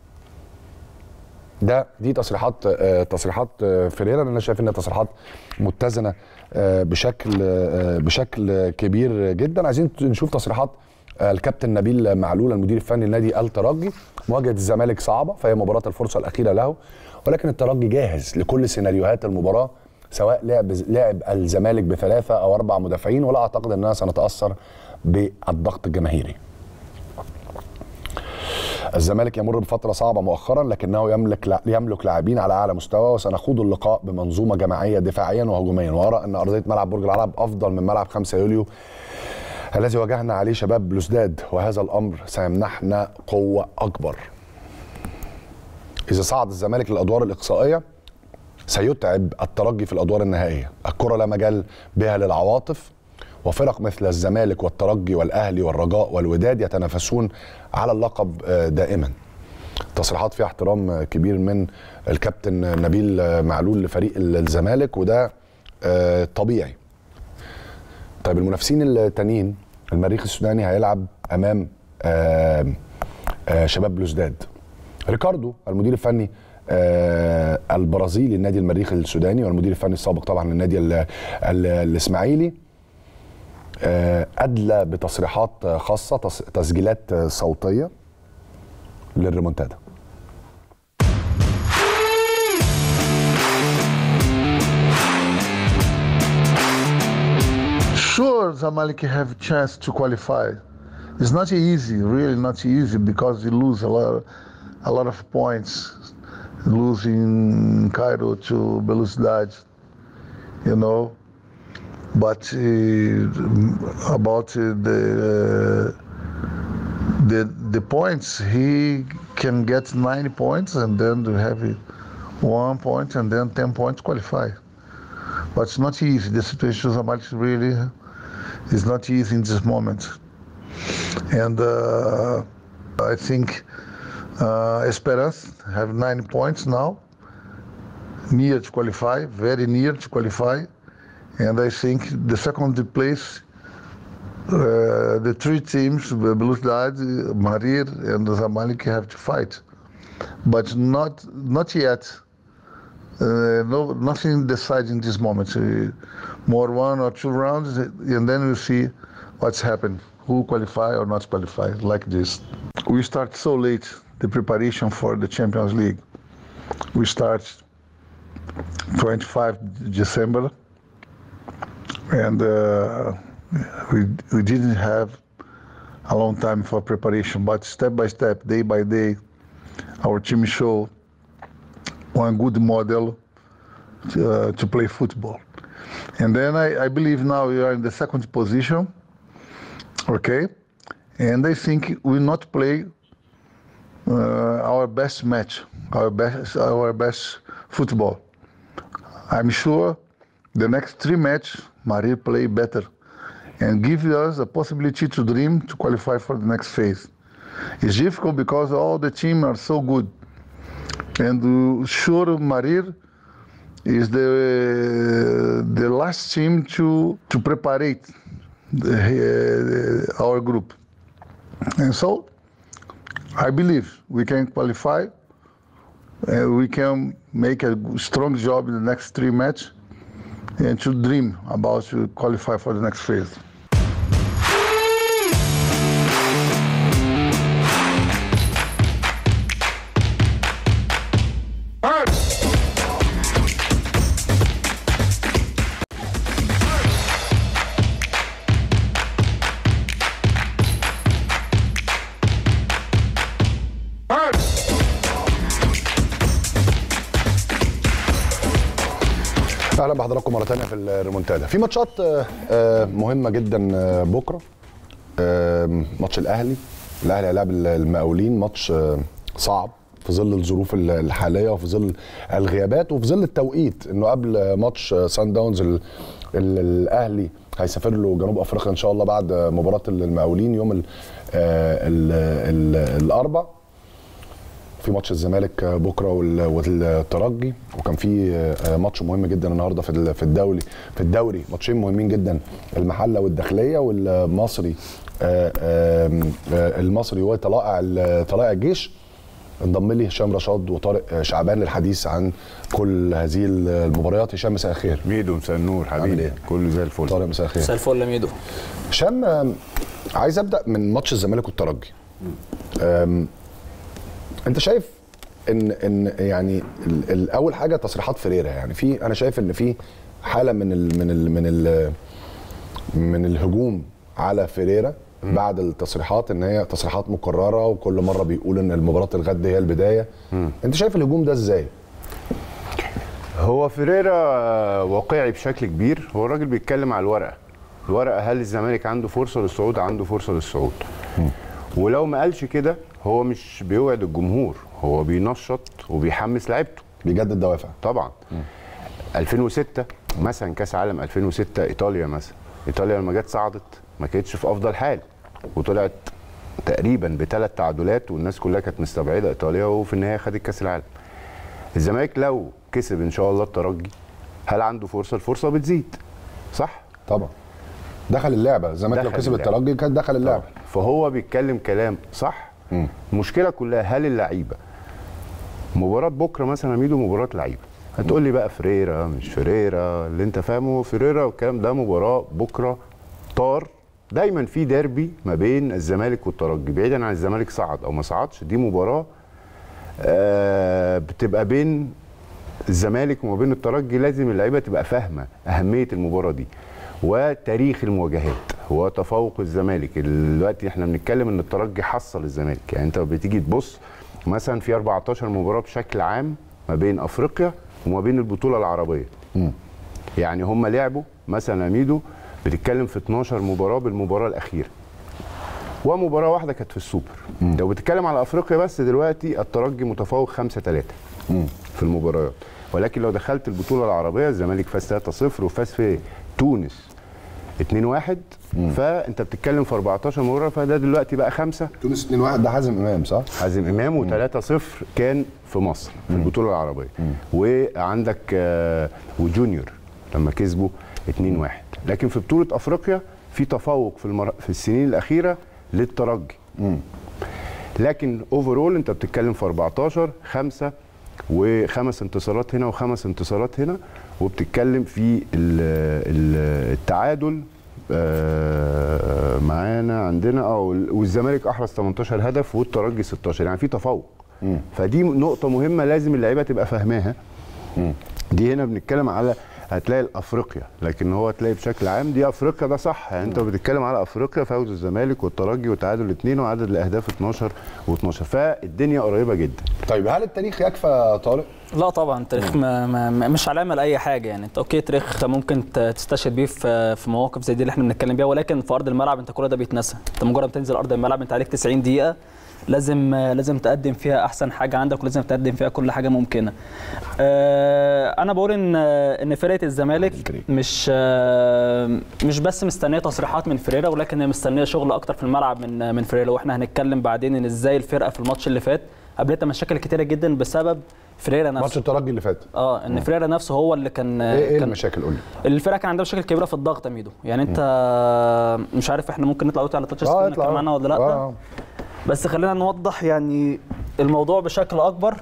O: دي تصريحات فيريرا. انا شايف انها تصريحات متزنه بشكل كبير جدا. عايزين نشوف تصريحات الكابتن نبيل معلول المدير الفني لنادي الترجي. مواجهه الزمالك صعبه، فهي مباراه الفرصه الاخيره له، ولكن الترجي جاهز لكل سيناريوهات المباراه، سواء لعب الزمالك ب3 أو 4 مدافعين، ولا اعتقد اننا سنتاثر بالضغط الجماهيري. الزمالك يمر بفتره صعبه مؤخرا، لكنه يملك لاعبين على اعلى مستوى، وسنخوض اللقاء بمنظومه جماعيه دفاعيا وهجوميا. وارى ان ارضيه ملعب برج العرب افضل من ملعب 5 يوليو الذي واجهنا عليه شباب بلوزداد، وهذا الامر سيمنحنا قوه اكبر. اذا صعد الزمالك للادوار الاقصائيه سيتعب الترجي في الادوار النهائيه. الكره لا مجال بها للعواطف، وفرق مثل الزمالك والترجي والاهلي والرجاء والوداد يتنافسون على اللقب دائما. تصريحات فيها احترام كبير من الكابتن نبيل معلول لفريق الزمالك، وده طبيعي. طيب المنافسين التانيين، المريخ السوداني هيلعب امام شباب بلوزداد. ريكاردو المدير الفني البرازيلي لنادي المريخ السوداني، والمدير الفني السابق طبعا للنادي الاسماعيلي، أدلى بتصريحات خاصة، تسجيلات صوتية للريمونتادا.
R: Sure, Zamalek have a chance to qualify. It's not easy, really not easy, because you lose a lot of points, losing Cairo to Belouizdad, you know. But about the points, he can get 9 points and then have 1 point and then 10 points qualify. But it's not easy. The situation of Zamalek really is not easy in this moment. And I think Esperance have 9 points now, near to qualify, very near to qualify. And I think the second place, the 3 teams, Belouizdad, Marir, and Zamalek have to fight, but not yet. Nothing decided in this moment. More 1 or 2 rounds, and then we'll see what's happened, who qualify or not qualify, like this. We start so late the preparation for the Champions League. We start 25 December. And we didn't have a long time for preparation, but step by step, day by day, our team show one good model to play football. And then I believe now we are in the second position, okay? And I think we not play our best match, our best football. I'm sure the next 3 matches, Marir play better and give us a possibility to dream to qualify for the next phase. It's difficult because all the team are so good. And sure, Marir is the last team to prepare our group. And so I believe we can qualify. We can make a strong job in the next 3 matches. And to dream about to qualify for the next phase.
O: اهلا بحضراتكم مره ثانيه في الريمونتادا. في ماتشات مهمه جدا بكره. ماتش الاهلي هيلاعب المقاولين، ماتش صعب في ظل الظروف الحاليه وفي ظل الغيابات وفي ظل التوقيت، انه قبل ماتش سان داونز الاهلي هيسافر له جنوب افريقيا ان شاء الله بعد مباراه المقاولين يوم الاربعاء. في ماتش الزمالك بكره والترجي، وكان في ماتش مهم جدا النهارده في الدوري ماتشين مهمين جدا، المحله والداخليه، والمصري وطلائع الجيش. انضم لي هشام رشاد وطارق شعبان للحديث عن كل هذه المباريات. هشام مساء الخير.
S: ميدو مساء النور حبيبي. كله زي الفل.
O: طارق مساء الخير.
T: مساء الفل يا ميدو.
O: هشام، عايز ابدا من ماتش الزمالك والترجي. انت شايف ان يعني اول حاجه تصريحات فريرة، يعني انا شايف ان في حاله من الهجوم على فيريرا بعد التصريحات، ان هي تصريحات مكرره وكل مره بيقول ان المباراه الغد هي البدايه. انت شايف الهجوم ده ازاي؟
S: هو فيريرا واقعي بشكل كبير. هو الراجل بيتكلم على الورقه، هل الزمالك عنده فرصه للصعود؟ عنده فرصه للصعود. ولو ما قالش كده هو مش بيوعد الجمهور، هو بينشط وبيحمس لعيبته،
O: بيجدد دوافع.
S: طبعا 2006 مثلا كاس عالم 2006 ايطاليا مثلا، ايطاليا لما جت صعدت ما كانتش في افضل حال، وطلعت تقريبا ب3 تعادلات والناس كلها كانت مستبعده ايطاليا، وفي النهايه خدت كاس العالم. الزمالك لو كسب ان شاء الله الترجي، هل عنده فرصه؟ الفرصه بتزيد، صح؟
O: طبعا دخل اللعبه. الزمالك لو كسب الترجي كان دخل اللعبه.
S: فهو بيتكلم كلام صح. المشكله كلها هل اللعيبه، مباراه بكره مثلا يا ميدو مباراه لعيبه، هتقول لي بقى فريرا مش فريرا اللي انت فاهمه، فريرا والكلام ده مباراه بكره طار. دايما في ديربي ما بين الزمالك والترجي، بعيدا عن الزمالك صعد او ما صعدش، دي مباراه بتبقى بين الزمالك وما بين الترجي. لازم اللعيبه تبقى فاهمه اهميه المباراه دي وتاريخ المواجهات وتفوق الزمالك. دلوقتي احنا بنتكلم ان الترجي حصل الزمالك، يعني انت بتيجي تبص مثلا في 14 مباراه بشكل عام ما بين افريقيا وما بين البطوله العربيه. يعني هم لعبوا مثلا ميدو بتتكلم في 12 مباراه بالمباراه الاخيره، ومباراه واحده كانت في السوبر. لو بتتكلم على افريقيا بس دلوقتي الترجي متفوق 5-3 في المباريات، ولكن لو دخلت البطوله العربيه الزمالك فاز 3-0 وفاز في تونس 2-1، فانت بتتكلم في 14 مباراه، فده دلوقتي بقى 5.
O: تونس 2-1 ده حازم امام صح؟
S: حازم امام، و3-0 كان في مصر في البطوله العربيه. وعندك وجونيور لما كسبوا 2-1. لكن في بطوله افريقيا في تفوق في السنين الاخيره للترجي. لكن اوفرول انت بتتكلم في 14 5 و5 انتصارات هنا و5 انتصارات هنا، وبتتكلم في التعادل معانا عندنا والزمالك احرز 18 هدف والترجي 16، يعني في تفوق. فدي نقطه مهمه لازم اللعيبه تبقى فاهماها. دي هنا بنتكلم على هتلاقي الافريقيا، لكن هو هتلاقي بشكل عام دي افريقيا ده صح. يعني انت بتتكلم على افريقيا، فوز الزمالك والترجي وتعادل 2 وعدد الاهداف 12 و12، فالدنيا قريبه جدا.
O: طيب هل التاريخ يكفى يا طارق؟
T: لا طبعا التاريخ مش علامه لاي حاجه. يعني انت اوكي تاريخ ممكن تستشهد بيه في مواقف زي دي اللي احنا بنتكلم بيها، ولكن في ارض الملعب انت كل ده بيتنسى. انت مجرد تنزل ارض الملعب انت عليك 90 دقيقه لازم تقدم فيها احسن حاجه عندك، ولازم تقدم فيها كل حاجه ممكنه. انا بقول ان فرقه الزمالك مش بس مستنيه تصريحات من فريرا، ولكن هي مستنيه شغل اكتر في الملعب من فريرا. واحنا هنتكلم بعدين ان ازاي الفرقه في الماتش اللي فات قابلتها مشاكل كتيره جدا بسبب فريرا نفسه.
O: ماتش الترجي اللي فات
T: ان فريرا نفسه هو اللي كان
O: ايه المشاكل؟ قول لي.
T: الفرقه كان عندها مشاكل كبيره في الضغط يا ميدو. يعني انت مش عارف احنا ممكن نطلع على تاتش سكرين نتكلم عنها ولا لا. بس خلينا نوضح يعني الموضوع بشكل اكبر.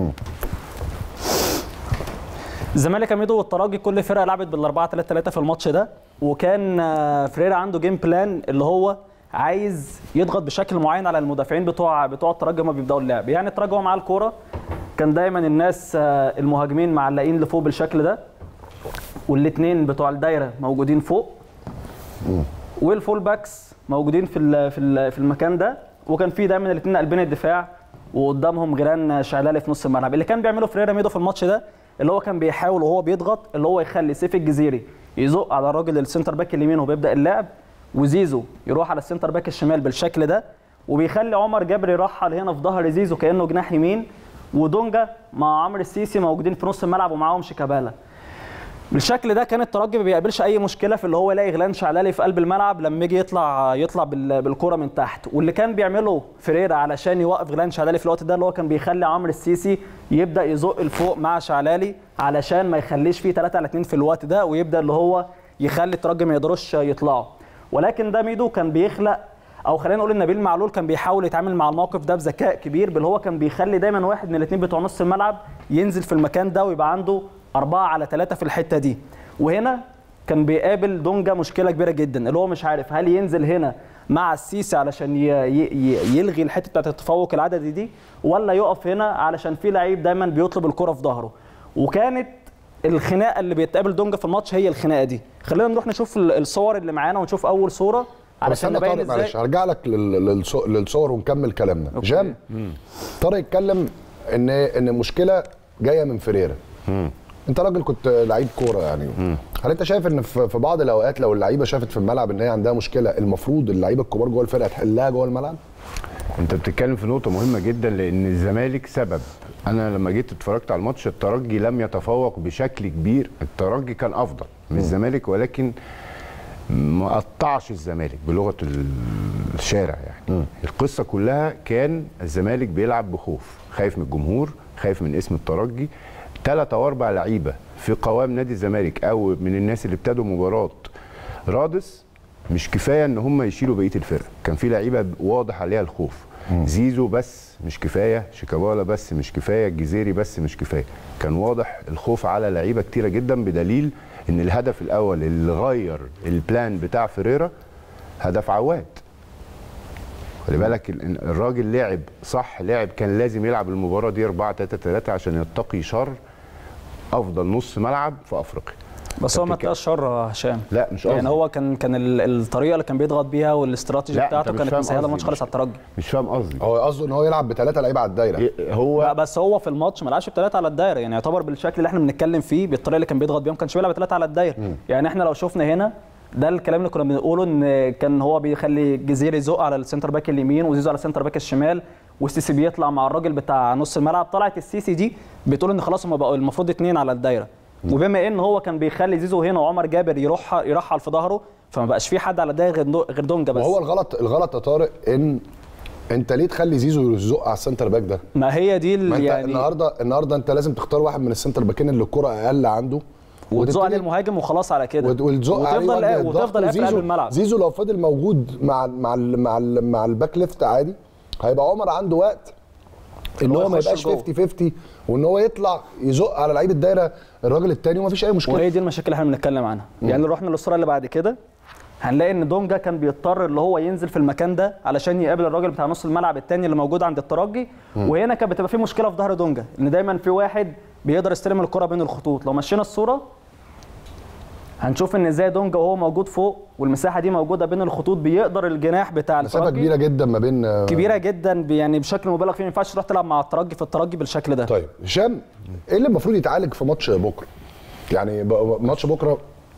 T: الزمالك يا ميدو والترجي كل فرقه لعبت بال4-3-3 في الماتش ده، وكان فريرا عنده جيم بلان اللي هو عايز يضغط بشكل معين على المدافعين بتوع الترجي ما بيبداوا اللعب. يعني الترجي وهو معاه الكوره كان دايما الناس المهاجمين معلقين لفوق بالشكل ده، والاثنين بتوع الدايره موجودين فوق، والفول باكس موجودين في المكان ده، وكان في دايما الاثنين قلبين الدفاع وقدامهم جيران شعلالي في نص الملعب. اللي كان بيعمله فريرا ميدو في الماتش ده اللي هو كان بيحاول وهو بيضغط اللي هو يخلي سيف الجزيري يزق على الراجل السنتر باك اليمين وهو بيبدا اللعب، وزيزو يروح على السنتر باك الشمال بالشكل ده، وبيخلي عمر جابر يرحل هنا في ظهر زيزو كانه جناح يمين، ودونجا مع عمرو السيسي موجودين في نص الملعب ومعاهم شيكابالا. بالشكل ده كان الترجي ما بيقابلش اي مشكله في اللي هو يلاقي غيلان شعلالي في قلب الملعب لما يجي يطلع بالكره من تحت. واللي كان بيعمله فريرا علشان يوقف غيلان شعلالي في الوقت ده اللي هو كان بيخلي عمرو السيسي يبدا يزق لفوق مع شعلالي علشان ما يخليش فيه 3-2 في الوقت ده، ويبدا اللي هو يخلي الترجي ما يقدروش يطلعوا. ولكن ده ميدو كان بيخلق او خلينا نقول ان نبيل معلول كان بيحاول يتعامل مع الموقف ده بذكاء كبير، بل هو كان بيخلي دايما واحد من الاثنين بتوع نص الملعب ينزل في المكان ده ويبقى عنده 4-3 في الحته دي. وهنا كان بيقابل دونجا مشكله كبيره جدا، اللي هو مش عارف هل ينزل هنا مع السيسي علشان يلغي الحته بتاعت التفوق العددي دي، ولا يقف هنا علشان في لعيب دايما بيطلب الكره في ظهره. وكانت الخناقه اللي بيتقابل دونجا في الماتش هي الخناقه دي. خلينا نروح نشوف الصور اللي معانا ونشوف اول صوره علشان نبين ازاي.
O: معلش هرجع لك للصور ونكمل كلامنا. جام طارق اتكلم ان المشكله جايه من فريرة. انت راجل كنت لعيب كوره يعني، هل انت شايف ان في بعض الاوقات لو اللعيبه شافت في الملعب ان هي عندها مشكله المفروض اللعيبه الكبار جوه الفرقه تحلها جوه الملعب؟
S: انت بتتكلم في نقطه مهمه جدا، لان الزمالك سبب. انا لما جيت اتفرجت على الماتش الترجي لم يتفوق بشكل كبير، الترجي كان افضل من الزمالك ولكن ما قطعش الزمالك بلغه الشارع يعني. القصه كلها كان الزمالك بيلعب بخوف، خايف من الجمهور، خايف من اسم الترجي. 3 أو 4 لعيبه في قوام نادي الزمالك او من الناس اللي ابتدوا مباراه رادس مش كفايه ان هم يشيلوا بقيه الفرقه، كان في لعيبه واضح عليها الخوف. زيزو بس مش كفايه، شيكابالا بس مش كفايه، الجزيري بس مش كفايه، كان واضح الخوف على لعيبه كتيره جدا، بدليل ان الهدف الاول اللي غير البلان بتاع فريرة هدف عواد. خلي بالك الراجل لعب صح، لعب كان لازم يلعب المباراه دي 4-3-3 عشان يتقي شر افضل نص ملعب في افريقيا.
T: بس هو ما اتقاش شر يا هشام.
S: لا مش قصدي،
T: يعني هو كان الطريقه اللي كان بيضغط بيها والاستراتيجي بتاعته كانت مسهله الماتش خالص على الترجي.
S: مش فاهم قصدي.
O: هو قصده ان هو يلعب ب3 لعيبه على الدايره.
T: لا بس هو في الماتش ما لعبش ب3 على الدايره، يعني يعتبر بالشكل اللي احنا بنتكلم فيه بالطريقه اللي كان بيضغط بيها ما كانش بيلعب ب3 على الدايره. يعني احنا لو شفنا هنا ده الكلام اللي كنا بنقوله ان كان هو بيخلي الجزيري يزق على السنتر باك اليمين وزيزو على السنتر باك الشمال، والسيسي بيطلع مع الراجل بتاع نص الملعب. طلعت السيسي دي بتقول ان خلاص هم بقوا المفروض 2 على الدايره، وبما ان هو كان بيخلي زيزو هنا وعمر جابر يرحل في ظهره، فما بقاش في حد على الدايره غير دونجا بس.
O: وهو الغلط يا طارق ان انت ليه تخلي زيزو يزق على السنتر باك ده؟
T: ما هي دي
O: يعني النهارده انت لازم تختار واحد من السنتر باكين اللي الكره اقل عنده
T: وتزق عليه المهاجم وخلاص على كده،
O: وتفضل
T: قافل قلب الملعب.
O: زيزو لو فضل موجود مع الباك ليفت عادي هيبقى عمر عنده وقت ان هو ما يبقاش 50-50 وان هو يطلع يزق على لعيب الدايره الراجل الثاني ومفيش اي مشكله.
T: وهي دي المشاكل اللي احنا بنتكلم عنها. يعني لو رحنا للصوره اللي بعد كده هنلاقي ان دونجا كان بيضطر اللي هو ينزل في المكان ده علشان يقابل الراجل بتاع نص الملعب الثاني اللي موجود عند الترجي. وهنا كانت بتبقى في مشكله في ظهر دونجا، ان دايما في واحد بيقدر يستلم الكره بين الخطوط. لو مشينا الصوره هنشوف ان ازاي دونجا وهو موجود فوق والمساحه دي موجوده بين الخطوط بيقدر الجناح بتاع الترجي،
O: مسافه كبيره جدا ما بين
T: كبيره جدا يعني بشكل مبالغ فيه. ما ينفعش تروح تلعب مع الترجي في الترجي بالشكل ده.
O: طيب هشام، ايه اللي المفروض يتعالج في ماتش بكره؟ يعني ماتش بكره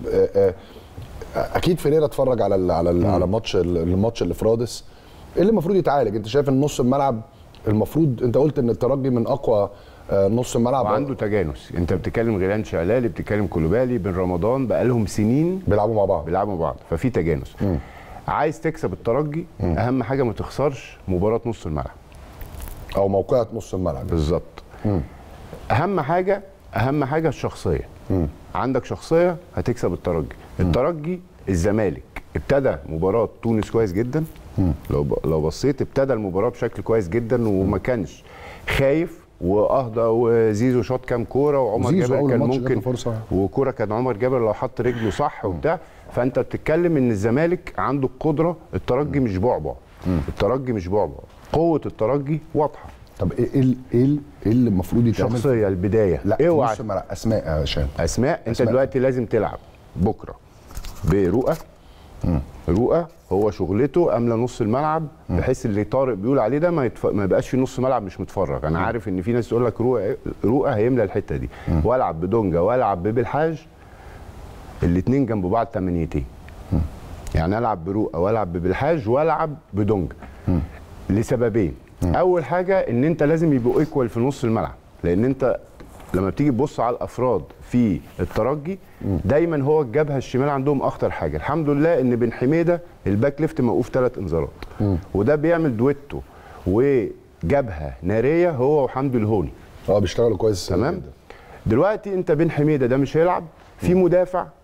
O: اكيد فريرة اتفرج على الماتش اللي في رادس. ايه اللي المفروض يتعالج؟ انت شايف ان نص الملعب المفروض، انت قلت ان الترجي من اقوى نص الملعب
S: وعنده تجانس. انت بتتكلم غيلان شعلالي، بتتكلم كولوبالي، بن رمضان، بقالهم سنين
O: بيلعبوا مع بعض
S: ففي تجانس. عايز تكسب الترجي اهم حاجه ما تخسرش مباراه نص الملعب
O: او موقعة نص الملعب
S: بالظبط. اهم حاجه الشخصيه. عندك شخصيه هتكسب الترجي. الترجي الزمالك ابتدى مباراه تونس كويس جدا، لو بصيت ابتدى المباراه بشكل كويس جدا وما كانش خايف واهدى، وزيزو شاط كام كوره وعمر جابر كان ممكن وكوره كان عمر جابر لو حط رجله صح وبتاع. فانت بتتكلم ان الزمالك عنده القدره، الترجي مش بعبع. الترجي مش بعبع، قوه الترجي واضحه.
O: طب ايه اللي المفروض يتعمل؟
S: شخصيه البدايه.
O: لا اوعى اسماء يا هشام.
S: اسماء انت دلوقتي لازم تلعب بكره برؤى. رؤى هو شغلته املى نص الملعب، بحيث اللي طارق بيقول عليه ده ما يبقاش في نص ملعب مش متفرج. انا عارف ان في ناس تقول لك رؤى هيملى الحته دي، والعب بدونجا والعب ببالحاج، الاثنين جنب بعض 8. يعني العب برؤى والعب ببالحاج والعب بدونجا لسببين. اول حاجه ان انت لازم يبقوا ايكوال في نص الملعب، لان انت لما بتيجي تبص على الافراد في الترجي دايما هو الجبهه الشمال عندهم اخطر حاجه. الحمد لله ان بن حميده الباك ليفت موقوف 3 انذارات، وده بيعمل دويتو وجبهه ناريه هو وحمدي الهوني.
O: بيشتغلوا كويس
S: تمام. دلوقتي انت بن حميده ده مش هيلعب، في مدافع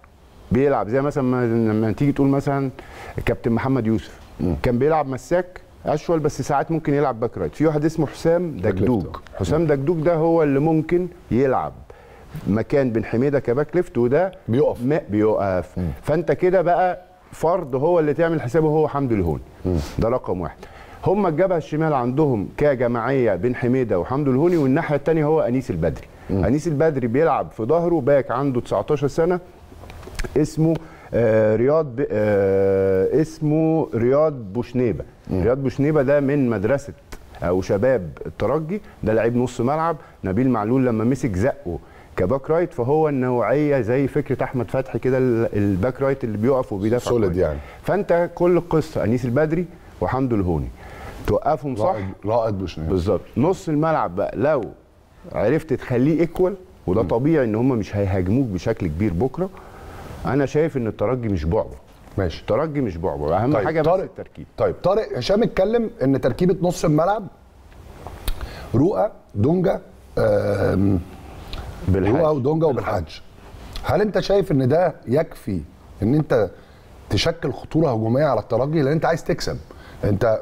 S: بيلعب زي مثلا لما تيجي تقول مثلا كابتن محمد يوسف كان بيلعب مساك اشول، بس ساعات ممكن يلعب باك رايت. في واحد اسمه حسام دجدوج. حسام دجدوج ده هو اللي ممكن يلعب مكان بن حميده كباك ليفت، وده بيقف. فانت كده بقى فرض هو اللي تعمل حسابه هو حمدي الهوني. ده رقم واحد. هم الجبهه الشمال عندهم كجماعيه بن حميده وحمدي الهوني، والناحيه الثانيه هو انيس البدري. انيس البدري بيلعب في ظهره باك عنده 19 سنه اسمه اسمه رياض بوشنيبه. رياض بوشنيبه ده من مدرسه او شباب الترجي، ده لعيب نص ملعب. نبيل معلول لما مسك زقه كباك رايت، فهو النوعيه زي فكره احمد فتحي كده، الباك رايت اللي بيقف وبيدافع
O: سوليد يعني.
S: فانت كل القصه انيس البدري وحمدي الهوني توقفهم صح،
O: رائد بوشنيبه
S: بالظبط. نص الملعب بقى لو عرفت تخليه ايكوال، وده طبيعي ان هم مش هيهاجموك بشكل كبير بكره. انا شايف ان الترجي مش بعبع.
O: ماشي،
S: الترجي مش بعبع، اهم حاجه بس التركيب.
O: طيب طارق هشام اتكلم ان تركيبه نص الملعب رؤى دونجا رؤى ودونجا وبالحاج. هل انت شايف ان ده يكفي ان انت تشكل خطوره هجوميه على الترجي؟ لان انت عايز تكسب. انت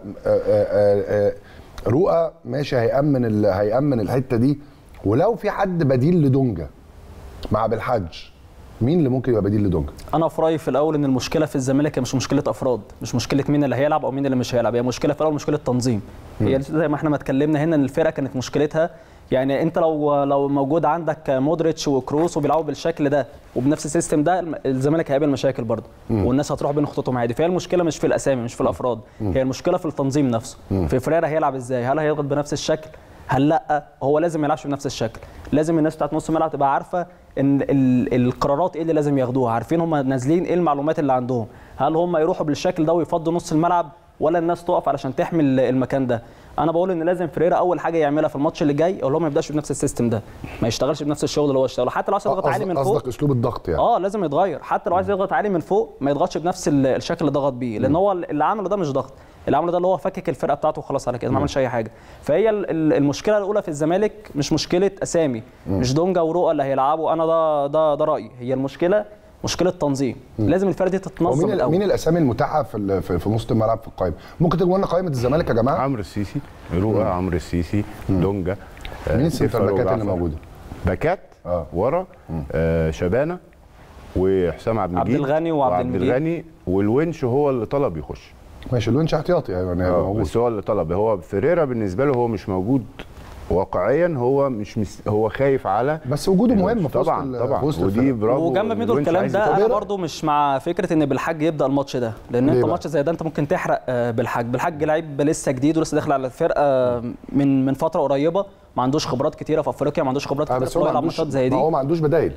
O: رؤى ماشي هيأمن الحته دي، ولو في حد بديل لدونجا مع بالحاج، مين اللي ممكن يبقى بديل لدونجا؟
T: انا في رايي في الاول ان المشكله في الزمالك هي مش مشكله افراد، مش مشكله مين اللي هيلعب او مين اللي مش هيلعب، هي مشكله في الاول مشكله تنظيم. هي زي ما احنا ما اتكلمنا هنا ان الفرقه كانت مشكلتها، يعني انت لو موجود عندك مودريتش وكروس وبيلعبوا بالشكل ده وبنفس السيستم ده، الزمالك هيقابل مشاكل برضه، والناس هتروح بين خطوطهم عادي. فهي المشكله مش في الاسامي، مش في الافراد، هي المشكله في التنظيم نفسه. في فريرا هيلعب ازاي؟ هل هيضغط بنفس الشكل؟ هل لا؟ هو لازم ما يلعبش بنفس الشكل. لازم الناس بتاعت نص الملعب تبقى عارفه ان القرارات ايه اللي لازم ياخدوها، عارفين هم نازلين ايه المعلومات اللي عندهم. هل هم يروحوا بالشكل ده ويفضوا نص الملعب، ولا الناس تقف علشان تحمل المكان ده؟ انا بقول ان لازم فريرا اول حاجه يعملها في الماتش اللي جاي يقول لهم ما يبداش بنفس السيستم ده، ما يشتغلش بنفس الشغل اللي هو اشتغله. حتى لو عايز يضغط عالي من فوق،
O: قصدك اسلوب الضغط يعني؟
T: لازم يتغير. حتى لو عايز يضغط عالي من فوق ما يضغطش بنفس الشكل اللي ضغط بيه، لان هو اللي عمله ده مش ضغط، اللي عمله ده اللي هو فكك الفرقه بتاعته وخلاص على كده، ما عملش اي حاجه. فهي المشكله الاولى في الزمالك مش مشكله اسامي، مش دونجا ورؤى اللي هيلعبوا. انا ده رايي. هي المشكله مشكله تنظيم. لازم الفرقه دي تتنظم الاول.
O: مين الاسامي المتاحه في نص الملعب في القائمه؟ ممكن تجيبوا لنا قائمه الزمالك يا جماعه؟
S: عمرو السيسي، رؤى، عمرو السيسي، دونجا.
O: مين السنتر باكات اللي موجوده؟
S: باكات ورا شبانه وحسام عبد
T: الغني وعبد
S: الغني، والونش هو اللي طلب يخش.
O: ماشي، الونش احتياطي يعني موجود،
S: بس هو اللي طلب. هو فريرا بالنسبه له هو مش موجود واقعيا، هو هو خايف على،
O: بس وجوده مهم
S: طبعا ودي برافو.
T: وجنب ميدو الكلام ده، انا برضو مش مع فكره ان بالحاج يبدا الماتش ده، لان انت ماتش زي ده انت ممكن تحرق بالحاج لعيب لسه جديد ولسه داخل على الفرقه من فتره قريبه، ما عندوش خبرات كتيره في افريقيا، ما عندوش خبرات كتيره في يلعب ماتشات زي دي.
O: هو ما عندوش بدايل،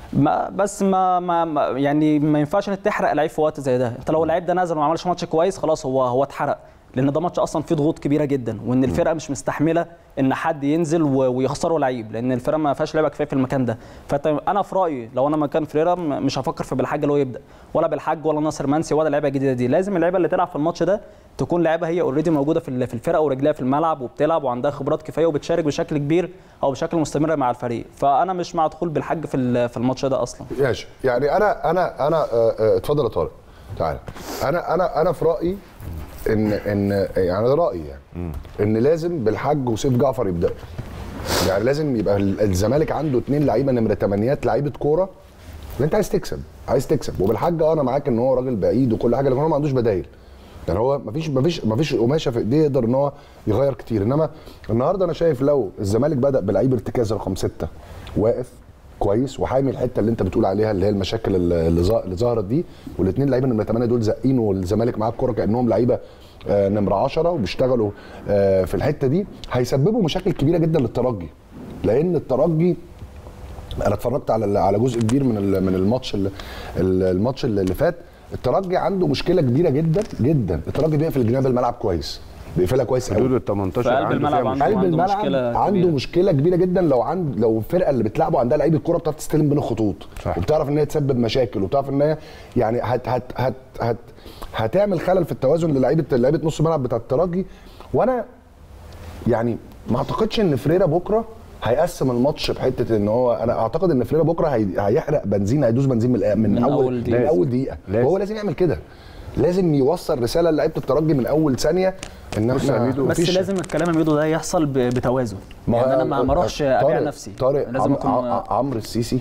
T: ما يعني ما ينفعش انك تحرق لعيب في وقت زي ده. انت لو اللعيب ده نزل وما عملش ماتش كويس خلاص هو اتحرق، لان ده ماتش اصلا فيه ضغوط كبيره جدا، وان الفرقه مش مستحمله ان حد ينزل ويخسروا لعيب، لان الفرقه ما فيهاش لعيبه كفايه في المكان ده. فانا في رايي لو انا مكان فريرا مش هفكر في بالحاج اللي هو يبدا، ولا بالحاج ولا ناصر منسي ولا اللعيبه الجديده دي. لازم اللعيبه اللي تلعب في الماتش ده تكون لعيبه هي اوريدي موجوده في الفرقه ورجلها في الملعب وبتلعب وعندها خبرات كفايه وبتشارك بشكل كبير او بشكل مستمر مع الفريق. فانا مش مع دخول بالحاج في الماتش ده اصلا.
O: ماشي، يعني انا اتفضل يا طارق تعالى. انا في رايي ان يعني ده رايي يعني ان لازم بالحاج وسيف جعفر يبداوا. يعني لازم يبقى الزمالك عنده 2 لعيبه نمره 8 لعيبه كوره، انت عايز تكسب وبالحاج انا معاك ان هو راجل بعيد وكل حاجه، لكن هو ما عندوش بدايل. يعني هو مفيش قماشه في ايديه يقدر ان هو يغير كتير. انما النهارده انا شايف لو الزمالك بدا بلعيب ارتكاز رقم 6 واقف كويس وحامي الحته اللي انت بتقول عليها اللي هي المشاكل اللي ظهرت دي، والاثنين لعيبه نمره 8 دول زقين والزمالك معاه الكوره كانهم لعيبه نمره 10 وبيشتغلوا في الحته دي، هيسببوا مشاكل كبيره جدا للترجي. لان الترجي انا اتفرجت على جزء كبير من الماتش اللي فات. الترجي عنده مشكله كبيره جدا جدا. الترجي بيقفل جناب الملعب كويس، بيقفلها كويس قوي.
S: حدود ال 18
T: قلب الملعب
O: عنده مشكله كبيره جدا. لو الفرقه اللي بتلعبه عندها لعيبه الكوره بتعرف تستلم بين الخطوط، وبتعرف ان هي تسبب مشاكل، وبتعرف ان هي يعني هتعمل خلل في التوازن للعيبه نص الملعب بتاع الترجي. وانا يعني ما اعتقدش ان فريرا بكره هيقسم الماتش بحته ان هو انا اعتقد ان فليرا بكره هيحرق بنزين، هيدوس بنزين من اول دقيقه. وهو لازم يعمل كده، لازم يوصل رساله لعيبه الترجي من اول ثانيه ان احنا
T: بس لازم الكلام يا ميدو ده يحصل بتوازن، يعني انا ما اروحش ابيع نفسي.
O: طارق لازم عمرو السيسي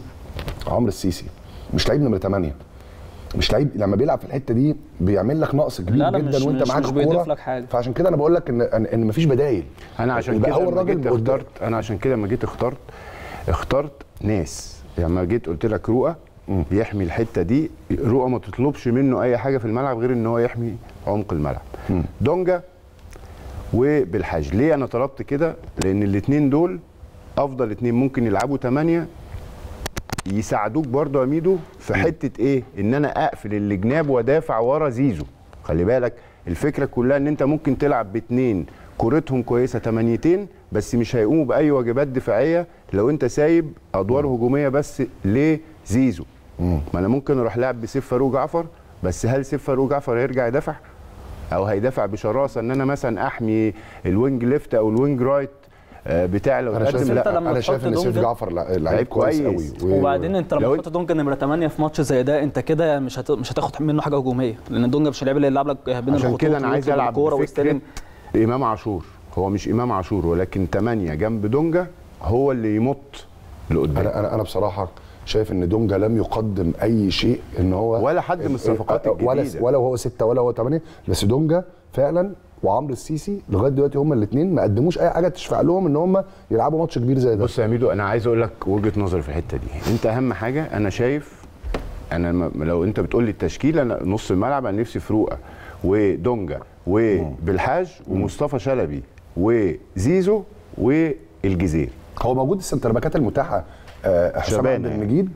O: مش لعيب نمره 8، مش لعيب لما بيلعب في الحته دي بيعمل لك نقص كبير جدا وانت معاك الكوره، فعشان كده انا بقول لك ان مفيش بدايل.
S: انا عشان كده هو الراجل انا عشان كده لما جيت اخترت ناس، لما جيت قلت لك رؤى يحمي الحته دي، رؤى ما تطلبش منه اي حاجه في الملعب غير ان هو يحمي عمق الملعب. دونجا وبالحاج. ليه انا طلبت كده؟ لان الاثنين دول افضل اثنين ممكن يلعبوا 8 يساعدوك برضه يا ميدو في حته ايه؟ ان انا اقفل الجناب وادافع ورا زيزو. خلي بالك الفكره كلها ان انت ممكن تلعب باثنين كورتهم كويسه 8 بس مش هيقوموا باي واجبات دفاعيه لو انت سايب ادوار هجوميه بس لزيزو. ما انا ممكن اروح لاعب بسيف فاروق جعفر، بس هل سيف فاروق جعفر هيرجع يدافع؟ او هيدافع بشراسه ان انا مثلا احمي الوينج ليفت او الوينج رايت بتاع لو
O: تقدم؟ لا انا شايف ان سيف جعفر لعيب كويس قوي.
T: وبعدين انت لما تحط دونجا نمره 8 في ماتش زي ده انت كده مش هتاخد منه حاجه هجوميه، لان دونجا مش اللاعب اللي يلعب لك بين الخطوط.
S: عشان كده انا عايز العب بفكره امام عاشور. هو مش امام عاشور ولكن 8 جنب دونجا هو اللي يمط لقدام.
O: انا بصراحه شايف ان دونجا لم يقدم اي شيء، ان هو
S: ولا حد من الصفقات الجديده
O: ولا هو 6 ولا هو 8، بس دونجا فعلا وعمرو السيسي لغايه دلوقتي هما الاثنين ما قدموش اي حاجه تشفع لهم ان هم يلعبوا ماتش كبير زي ده.
S: بص يا ميدو انا عايز اقول لك وجهه نظري في الحته دي. انت اهم حاجه انا شايف، انا لو انت بتقول لي التشكيله انا نص الملعب انا نفسي فروقه ودونجا وبالحاج ومصطفى شلبي وزيزو والجزير.
O: هو موجود السنتر باكات المتاحه حسام عبد المجيد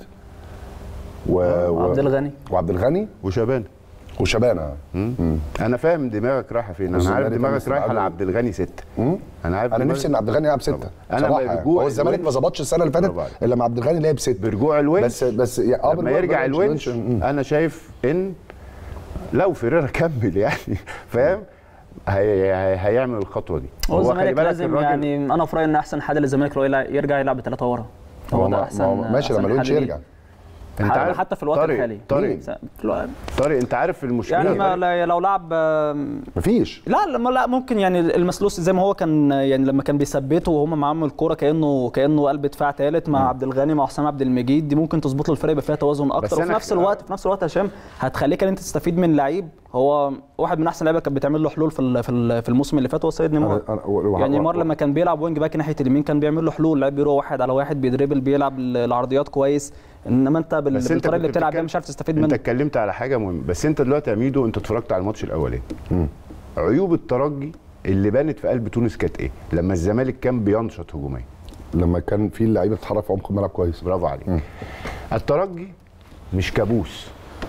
O: وعبد الغني وشبانه.
S: انا فاهم دماغك رايحه فين، انا عارف دماغك رايحه لعبد الغني 6.
O: انا نفسي ان عبد الغني يلعب 6 صراحه. هو الزمالك ما ظبطش السنه اللي فاتت الا مع عبد الغني لعب 6
S: برجوع الونش.
O: بس
S: لما يرجع الونش انا شايف ان لو فيريرا كمل يعني فاهم هيعمل الخطوه دي.
T: هو الزمالك لازم يعني انا في رايي ان احسن حاجه للزمالك لو يرجع يلعب ب3 ورا. هو ده احسن.
O: ماشي لما الونش يرجع.
T: انت عارف حتى في الوقت الحالي
S: طارق انت عارف المشكله
T: يعني لو لعب
O: مفيش
T: لا ممكن يعني المسلوس زي ما هو كان يعني لما كان بيثبته وهم معاهم الكوره كانه قلب دفاع ثالث مع عبد الغني مع حسام عبد المجيد، دي ممكن تظبط له الفريق يبقى فيها توازن اكتر. وفي نفس الوقت هشام هتخليك ان انت تستفيد من لعيب هو واحد من احسن لعيبه كانت بتعمل له حلول في الموسم اللي فات هو سيد نيمار. يعني نيمار لما كان بيلعب وينج باك ناحيه اليمين كان بيعمل له حلول، لعيب بيروح 1 على 1 بيدريبل بيلعب العرضيات كويس، انما انت بالطريقه اللي بتلعب بيها مش عارف تستفيد منها.
S: انت اتكلمت على حاجه مهمه، بس انت دلوقتي يا ميدو انت اتفرجت على الماتش الاولاني. عيوب الترجي اللي بانت في قلب تونس كانت ايه؟ لما الزمالك كان بينشط هجوميا،
O: لما كان في اللعيبه بتتحرك في عمق الملعب كويس.
S: برافو عليك. الترجي مش كابوس،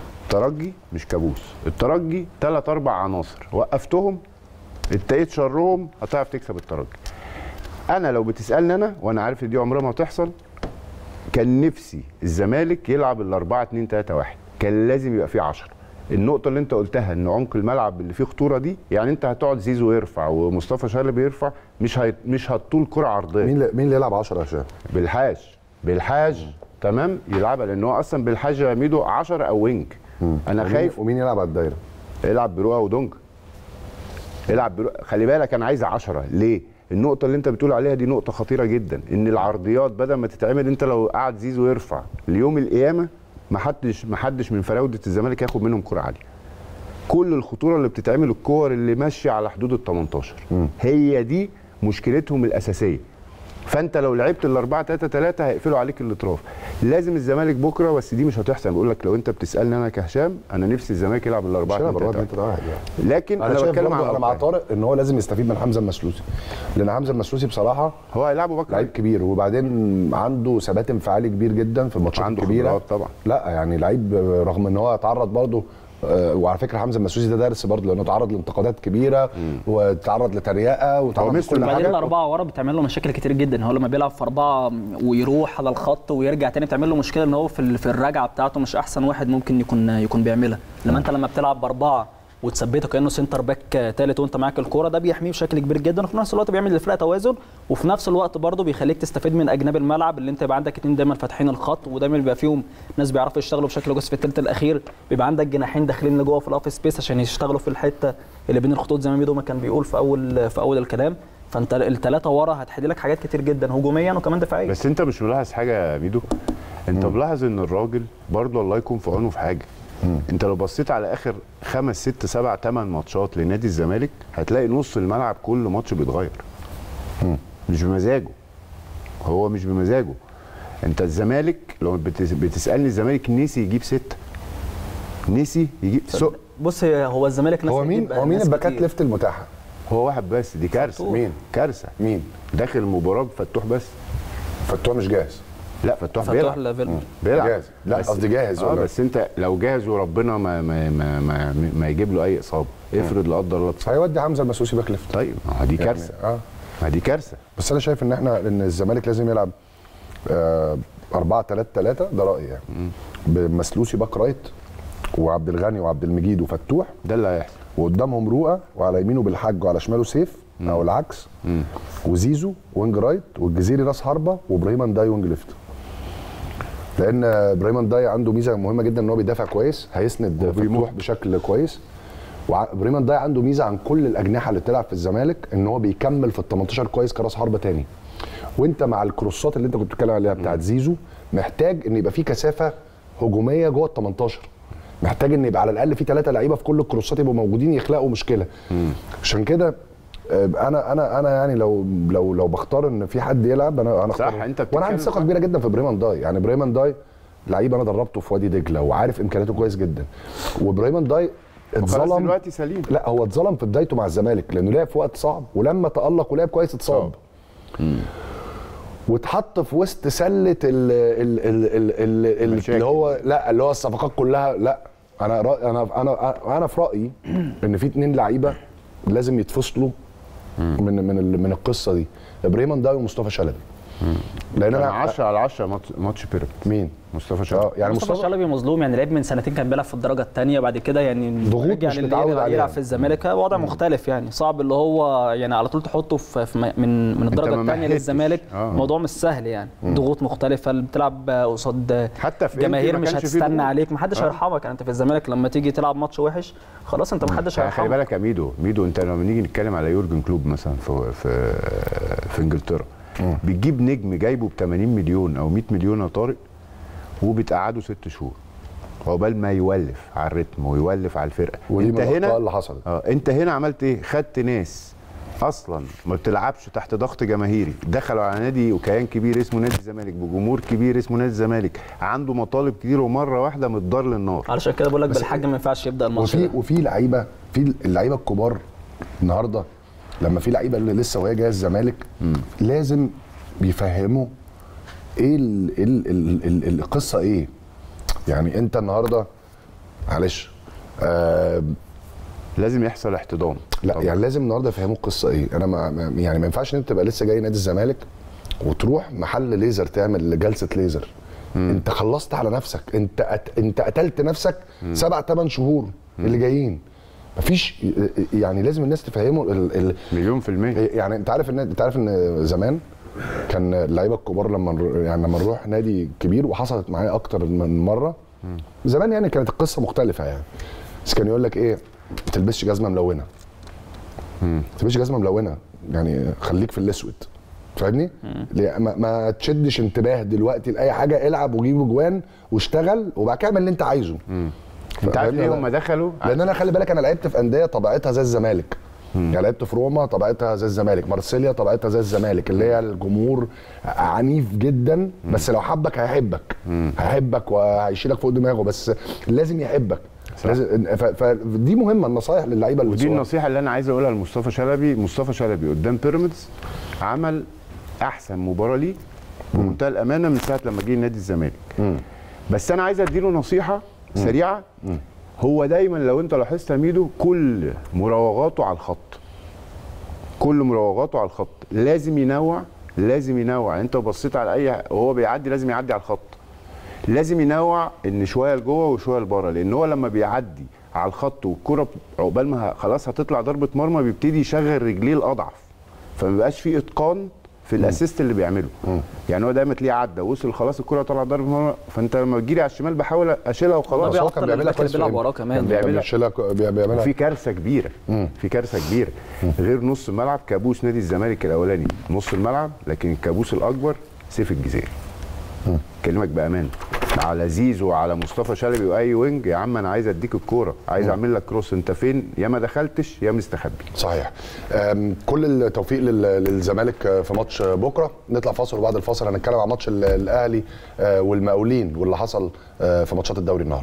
S: الترجي 3-4 عناصر وقفتهم اتقيت شرهم هتعرف تكسب الترجي. انا لو بتسالني انا وانا عارف ان دي عمرها ما هتحصل، كان نفسي الزمالك يلعب 4-2-3-1، كان لازم يبقى فيه 10. النقطه اللي انت قلتها ان عمق الملعب اللي فيه خطوره دي، يعني انت هتقعد زيزو يرفع ومصطفى شلبي يرفع، مش هتطول كره عرضيه.
O: مين اللي يلعب 10 يا هشام؟
S: بالحاج تمام يلعبها، لان هو اصلا بالحاج يا ميدو 10 او وينج. انا خايف.
O: ومين يلعب على الدايره؟
S: يلعب برؤى ودونج. خلي بالك انا عايز 10. ليه؟ النقطه اللي انت بتقول عليها دي نقطه خطيره جدا، ان العرضيات بدل ما تتعمل انت لو قعد زيزو يرفع ليوم القيامه ما حدش من فراوده الزمالك هياخد منهم كره عاليه. كل الخطوره اللي بتتعمل الكور اللي ماشيه على حدود ال 18 هي دي مشكلتهم الاساسيه. فانت لو لعبت 4-3-3 هيقفلوا عليك الاطراف. لازم الزمالك بكره، بس دي مش هتحصل. بقول لك لو انت بتسالني انا كهشام انا نفسي الزمالك يلعب 4-3-3 لكن انا بتكلم
O: انا مع طارق ان هو لازم يستفيد من حمزه المسلوسي، لان حمزه المسلوسي بصراحه
S: هو هيلعبه بكره
O: لعيب كبير، وبعدين عنده ثبات انفعالي كبير جدا في الماتشات الكبيره
S: طبعا.
O: لا يعني لعيب رغم ان هو اتعرض برضه وعلى فكره حمزه المسوسي ده دارس برضه، لانه تعرض لانتقادات كبيره وتعرض لتريقه وتعرض لكل حاجه.
T: بعدين ال4 ورا بتعمل له مشاكل كتير جدا. هو لما بيلعب في 4 ويروح على الخط ويرجع تاني بتعمل له مشكله ان هو في الرجعه بتاعته مش احسن واحد ممكن يكون بيعملها. لما انت لما بتلعب ب4 وتثبته كانه سنتر باك ثالث وانت معاك الكوره، ده بيحميه بشكل كبير جدا، وفي نفس الوقت بيعمل للفرقه توازن، وفي نفس الوقت برضه بيخليك تستفيد من اجناب الملعب، اللي انت يبقى عندك اتنين دايما فاتحين الخط، ودايما بيبقى فيهم ناس بيعرفوا يشتغلوا بشكل كويس في الثلث الاخير، بيبقى عندك جناحين داخلين لجوه في الاوف سبيس عشان يشتغلوا في الحته اللي بين الخطوط زي ما ميدو ما كان بيقول في اول الكلام. فانت الثلاثه ورا هتحل لك حاجات كتير جدا هجوميا وكمان دفاعيا.
S: بس انت مش ملاحظ حاجه يا ميدو؟ انت ملاحظ ان الراجل برضه الله يكون في عونه في حاجه. انت لو بصيت على اخر 5 6 7 8 ماتشات لنادي الزمالك هتلاقي نص الملعب كل ماتش بيتغير. مش بمزاجه، هو مش بمزاجه. انت الزمالك لو بتسالني الزمالك نسي يجيب 6، نسي يجيب
T: بص هو الزمالك
O: هو مين الباكات ليفت المتاحه؟
S: هو واحد بس، دي كارثه.
O: مين؟
S: كارثه.
O: مين؟
S: داخل المباراه فتوح بس.
O: فتوح مش جاهز.
S: لا فتوح بيلعب.
O: بيلعب جاهز. لا قصدي جاهز ولا
S: بس انت لو جاهز وربنا ما يجيب له اي اصابه، افرض لا قدر الله
O: هيودي حمزه المسوسي باك ليفت.
S: طيب ما دي كارثه. ما دي كارثه.
O: بس انا شايف ان الزمالك لازم يلعب 4-3-3 ده رايي يعني. بمسلوسي باك رايت وعبد الغني وعبد المجيد وفتوح،
S: ده اللي هيحصل،
O: وقدامهم رؤى وعلى يمينه بالحاج وعلى شماله سيف او العكس، وزيزو وينج رايت والجزيري راس حربه وابراهيم انداي وينج ليفت. لان ابراهيم انداي عنده ميزه مهمه جدا ان هو بيدافع كويس، هيسند فتوح بشكل كويس. وابراهيم انداي عنده ميزه عن كل الاجنحه اللي بتلعب في الزمالك ان هو بيكمل في ال 18 كويس كراس حربه تاني. وانت مع الكروسات اللي انت كنت بتتكلم عليها بتاعت زيزو محتاج ان يبقى في كثافه هجوميه جوه ال 18. محتاج ان يبقى على الاقل في 3 لعيبه في كل الكروسات يبقوا موجودين يخلقوا مشكله. عشان كده انا يعني لو بختار ان في حد يلعب انا اختار.
S: صح. انت
O: وانا عندي ثقه كبيره جدا في ابراهيم انداي، يعني ابراهيم انداي لعيب انا دربته في وادي دجله وعارف امكانياته كويس جدا. وابراهيم انداي اتظلم
S: دلوقتي سليم.
O: لا هو اتظلم في بدايته مع الزمالك لانه لعب في وقت صعب، ولما تالق ولعب كويس اتصاب. واتحط في وسط سله اللي هو لا اللي هو الصفقات كلها. لا انا في رايي ان في 2 لعيبه لازم يتفصلوا من القصه دي، ابراهيم انداي ومصطفى شلبي.
S: لان انا 10 على 10 ماتش بيراميدز.
O: مين؟
S: مصطفى شلبي.
T: يعني مصطفى شلبي مظلوم، يعني لعب من سنتين كان بيلعب في الدرجه الثانيه، بعد كده يعني
O: ضغوط مش متعود عليها،
T: يلعب في الزمالك وضع مختلف، يعني صعب اللي هو يعني على طول تحطه من الدرجه الثانيه للزمالك. الموضوع مش سهل يعني. ضغوط مختلفه، بتلعب قصاد
S: حتى في
T: جماهير مش هتستنى عليك، محدش هيرحمك. انت في الزمالك لما تيجي تلعب ماتش وحش خلاص انت محدش هيرحمك.
S: خلي بالك يا ميدو انت لما نيجي نتكلم على يورجن كلوب مثلا في انجلترا، بتجيب نجم جايبه ب 80 مليون او 100 مليون يا طارق، وبتقعده 6 شهور عقبال ما يولف على الريتم ويولف على الفرقه.
O: انت هنا اللي حصلت.
S: انت هنا عملت ايه؟ خدت ناس اصلا ما بتلعبش تحت ضغط جماهيري، دخلوا على نادي وكيان كبير اسمه نادي الزمالك بجمهور كبير اسمه نادي الزمالك، عنده مطالب كتير ومره واحده متضار للنار.
T: علشان كده بقول لك بالحاج ما ينفعش يبدا الماتش.
O: وفي لعيبه، في اللعيبه الكبار النهارده لما في لعيبه اللي لسه وهي جايه الزمالك لازم بيفهموا ايه القصه ايه. يعني انت النهارده معلش
S: لازم يحصل احتضان.
O: لا طبعا. يعني لازم النهارده يفهموا القصه ايه. انا يعني ما ينفعش ان انت تبقى لسه جاي نادي الزمالك وتروح محل ليزر تعمل جلسه ليزر. انت خلصت على نفسك، انت قتلت نفسك 7-8 شهور اللي جايين. مفيش يعني لازم الناس تفهموا
S: مليون في المية.
O: يعني انت عارف ان زمان كان اللعيبه الكبار لما نروح نادي كبير، وحصلت معايا اكتر من مره زمان، يعني كانت القصه مختلفه يعني. بس كان يقول لك ايه، ما تلبسش جزمه ملونه. ما تلبسش جزمه ملونه، يعني خليك في الاسود، فاهمني؟ ما تشدش انتباه دلوقتي لاي حاجه، العب وجيب اجوان واشتغل وبعد كده اعمل اللي انت عايزه.
S: انت عارف ليه هم دخلوا؟
O: لان انا خلي بالك انا لعبت في انديه طبيعتها زي الزمالك. يعني لعبت في روما طبيعتها زي الزمالك، مارسيليا طبيعتها زي الزمالك، اللي هي الجمهور عنيف جدا، بس لو حبك هيحبك وهيشيلك فوق دماغه، بس لازم يحبك. لازم. فدي مهمه النصايح للعيبه
S: ودي النصيحه اللي انا عايز اقولها لمصطفى شلبي. مصطفى شلبي قدام بيراميدز عمل احسن مباراه ليه بمنتهى الامانه من ساعه لما جه نادي الزمالك. بس انا عايز اديله نصيحه سريعه. هو دايما لو انت لاحظت يا ميدو كل مراوغاته على الخط، لازم ينوع. انت بصيت على اي وهو بيعدي لازم يعدي على الخط، لازم ينوع ان شويه لجوه وشويه لبره، لان هو لما بيعدي على الخط والكره عقبال ما خلاص هتطلع ضربه مرمى بيبتدي يشغل رجليه الاضعف، فما بيبقاش فيه اتقان في الاسيست اللي بيعمله. يعني هو دايما تلاقيه عدى وصل خلاص الكره طلعت ضربه مرمى، فانت لما تجيلي على الشمال بحاول اشيلها وخلاص.
O: هو كان بيعملها كويس،
T: بيلعب وراه كمان،
O: بيعملها.
S: في كارثه كبيره، في كارثه كبيره غير نص الملعب. كابوس نادي الزمالك الاولاني نص الملعب، لكن الكابوس الاكبر سيف الجزيري. كلمك بامان على زيزو وعلى مصطفى شلبي واي وينج، يا عم انا عايز اديك الكوره، عايز اعمل لك كروس، انت فين؟ يا ما دخلتش يا مستخبي.
O: صحيح. كل التوفيق للزمالك في ماتش بكره. نطلع فاصل وبعد الفاصل هنتكلم عن ماتش الاهلي والمقاولين واللي حصل في ماتشات الدوري النهارده.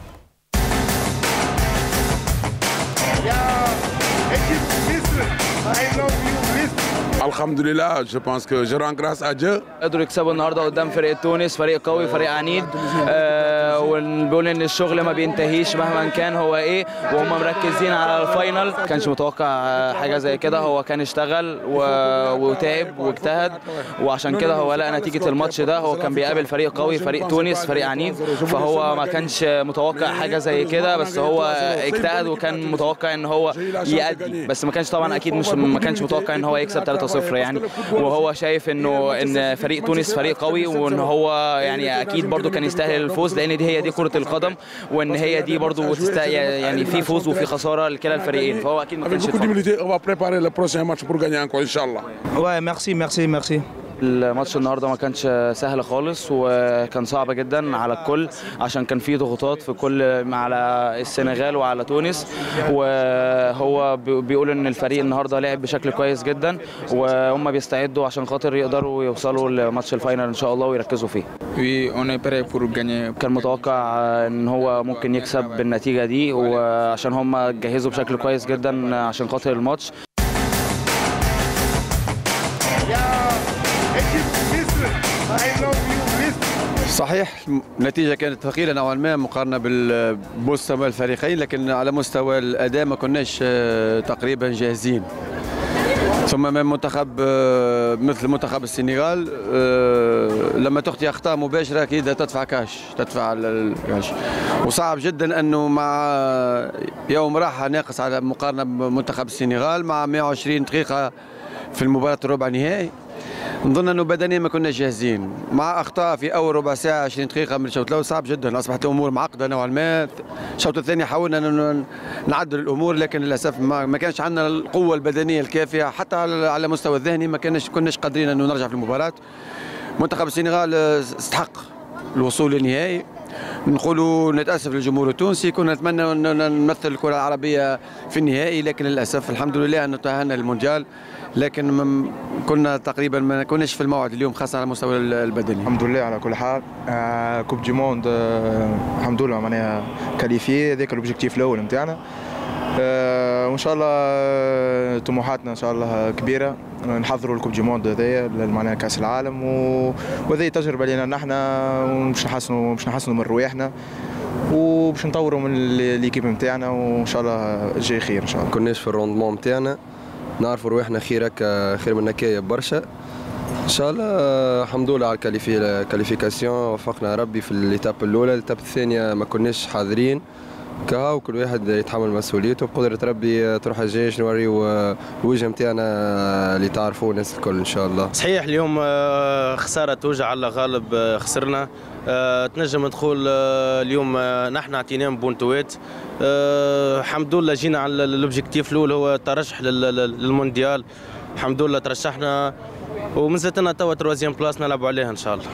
U: الحمد لله. جو بونس كو جو ران غراس ا ديو.
V: قدروا يكسبوا النهارده قدام فريق تونس، فريق قوي، فريق عنيد، وبيقول ان الشغل ما بينتهيش مهما كان هو ايه، وهم مركزين على الفاينل. ما كانش متوقع حاجه زي كده، هو كان اشتغل وتعب واجتهد، وعشان كده هو لقى نتيجه الماتش ده. هو كان بيقابل فريق قوي، فريق تونس، فريق عنيد، فهو ما كانش متوقع حاجه زي كده، بس هو اجتهد وكان متوقع ان هو يأدي، بس ما كانش طبعا اكيد ما كانش متوقع ان هو يكسب 3-0 يعني. وهو شايف ان فريق تونس فريق قوي، وان هو يعني اكيد برضو كان يستاهل الفوز، لان هي دي كرة القدم، وان هي دي برضو يعني في فوز وفي خسارة لكلا الفريقين، فهو اكيد ما كانش يتفوق. الماتش النهارده ما كانش سهل خالص، وكان صعب جدا على الكل، عشان كان في ضغوطات في كل على السنغال وعلى تونس. وهو بيقول ان الفريق النهارده لعب بشكل كويس جدا، وهم بيستعدوا عشان خاطر يقدروا يوصلوا لماتش الفاينل ان شاء الله ويركزوا فيه. كان متوقع ان هو ممكن يكسب بالنتيجه دي، وعشان هم جهزوا بشكل كويس جدا عشان خاطر الماتش.
W: صحيح النتيجة كانت ثقيلة نوعا ما مقارنة بمستوى الفريقين، لكن على مستوى الأداء ما كناش تقريبا جاهزين. ثم من منتخب مثل منتخب السنغال لما تخطي أخطاء مباشرة أكيد تدفع كاش، تدفع الكاش، وصعب جدا أنه مع يوم راحة ناقص على مقارنة بمنتخب السنغال مع 120 دقيقة في المباراة الربع نهائي. نظن انه بدنيا ما كناش جاهزين، مع اخطاء في اول ربع ساعه 20 دقيقه من الشوط الاول صعب جدا، اصبحت الامور معقده نوعا ما. الشوط الثاني حاولنا نعدل الامور، لكن للاسف ما كانش عندنا القوه البدنيه الكافيه، حتى على المستوى الذهني ما كناش قادرين انه نرجع في المباراه. منتخب السنغال استحق الوصول للنهائي. نقولوا نتاسف للجمهور التونسي، كنا نتمنى ان نمثل الكره العربيه في النهائي، لكن للاسف الحمد لله ان تاهلنا للمونديال، لكن كنا تقريبا ما كناش في الموعد اليوم خاصه على المستوى البدني.
X: الحمد لله على كل حال. كوب دي موند الحمد لله معناها كاليفي، هذاك الاوبجيكتيف الاول نتاعنا. وان شاء الله طموحاتنا ان شاء الله كبيره، نحضروا الكوب دي موند هذايا معناها كاس العالم، وهذه تجربه لنا نحن، ومش نحسنوا من رواحنا، وباش نطوروا من ليكيب نتاعنا، وان شاء الله الجاي خير ان شاء الله.
W: كناش في الروندمون نتاعنا، نعرفوا رواحنا خير من هكايا برشا ان شاء الله. الحمد لله على الكاليفيكاسيون، وفقنا ربي في الإيتاب الاولى. الإيتاب الثانيه ما كناش حاضرين كا، وكل واحد يتحمل مسؤوليته، بقدره ربي تروح الجيش نوريو الوجه نتاعنا اللي تعرفوه الناس الكل ان شاء الله.
Y: صحيح اليوم خساره توجع، على غالب خسرنا. تنجم تقول اليوم نحن اعطيناهم بونتوات. الحمد لله جينا على الاوبجيكتيف الاول هو الترشح للمونديال، الحمد لله ترشحنا، ومازلنا توا تروازيام بلاس نلعبوا عليها ان شاء الله.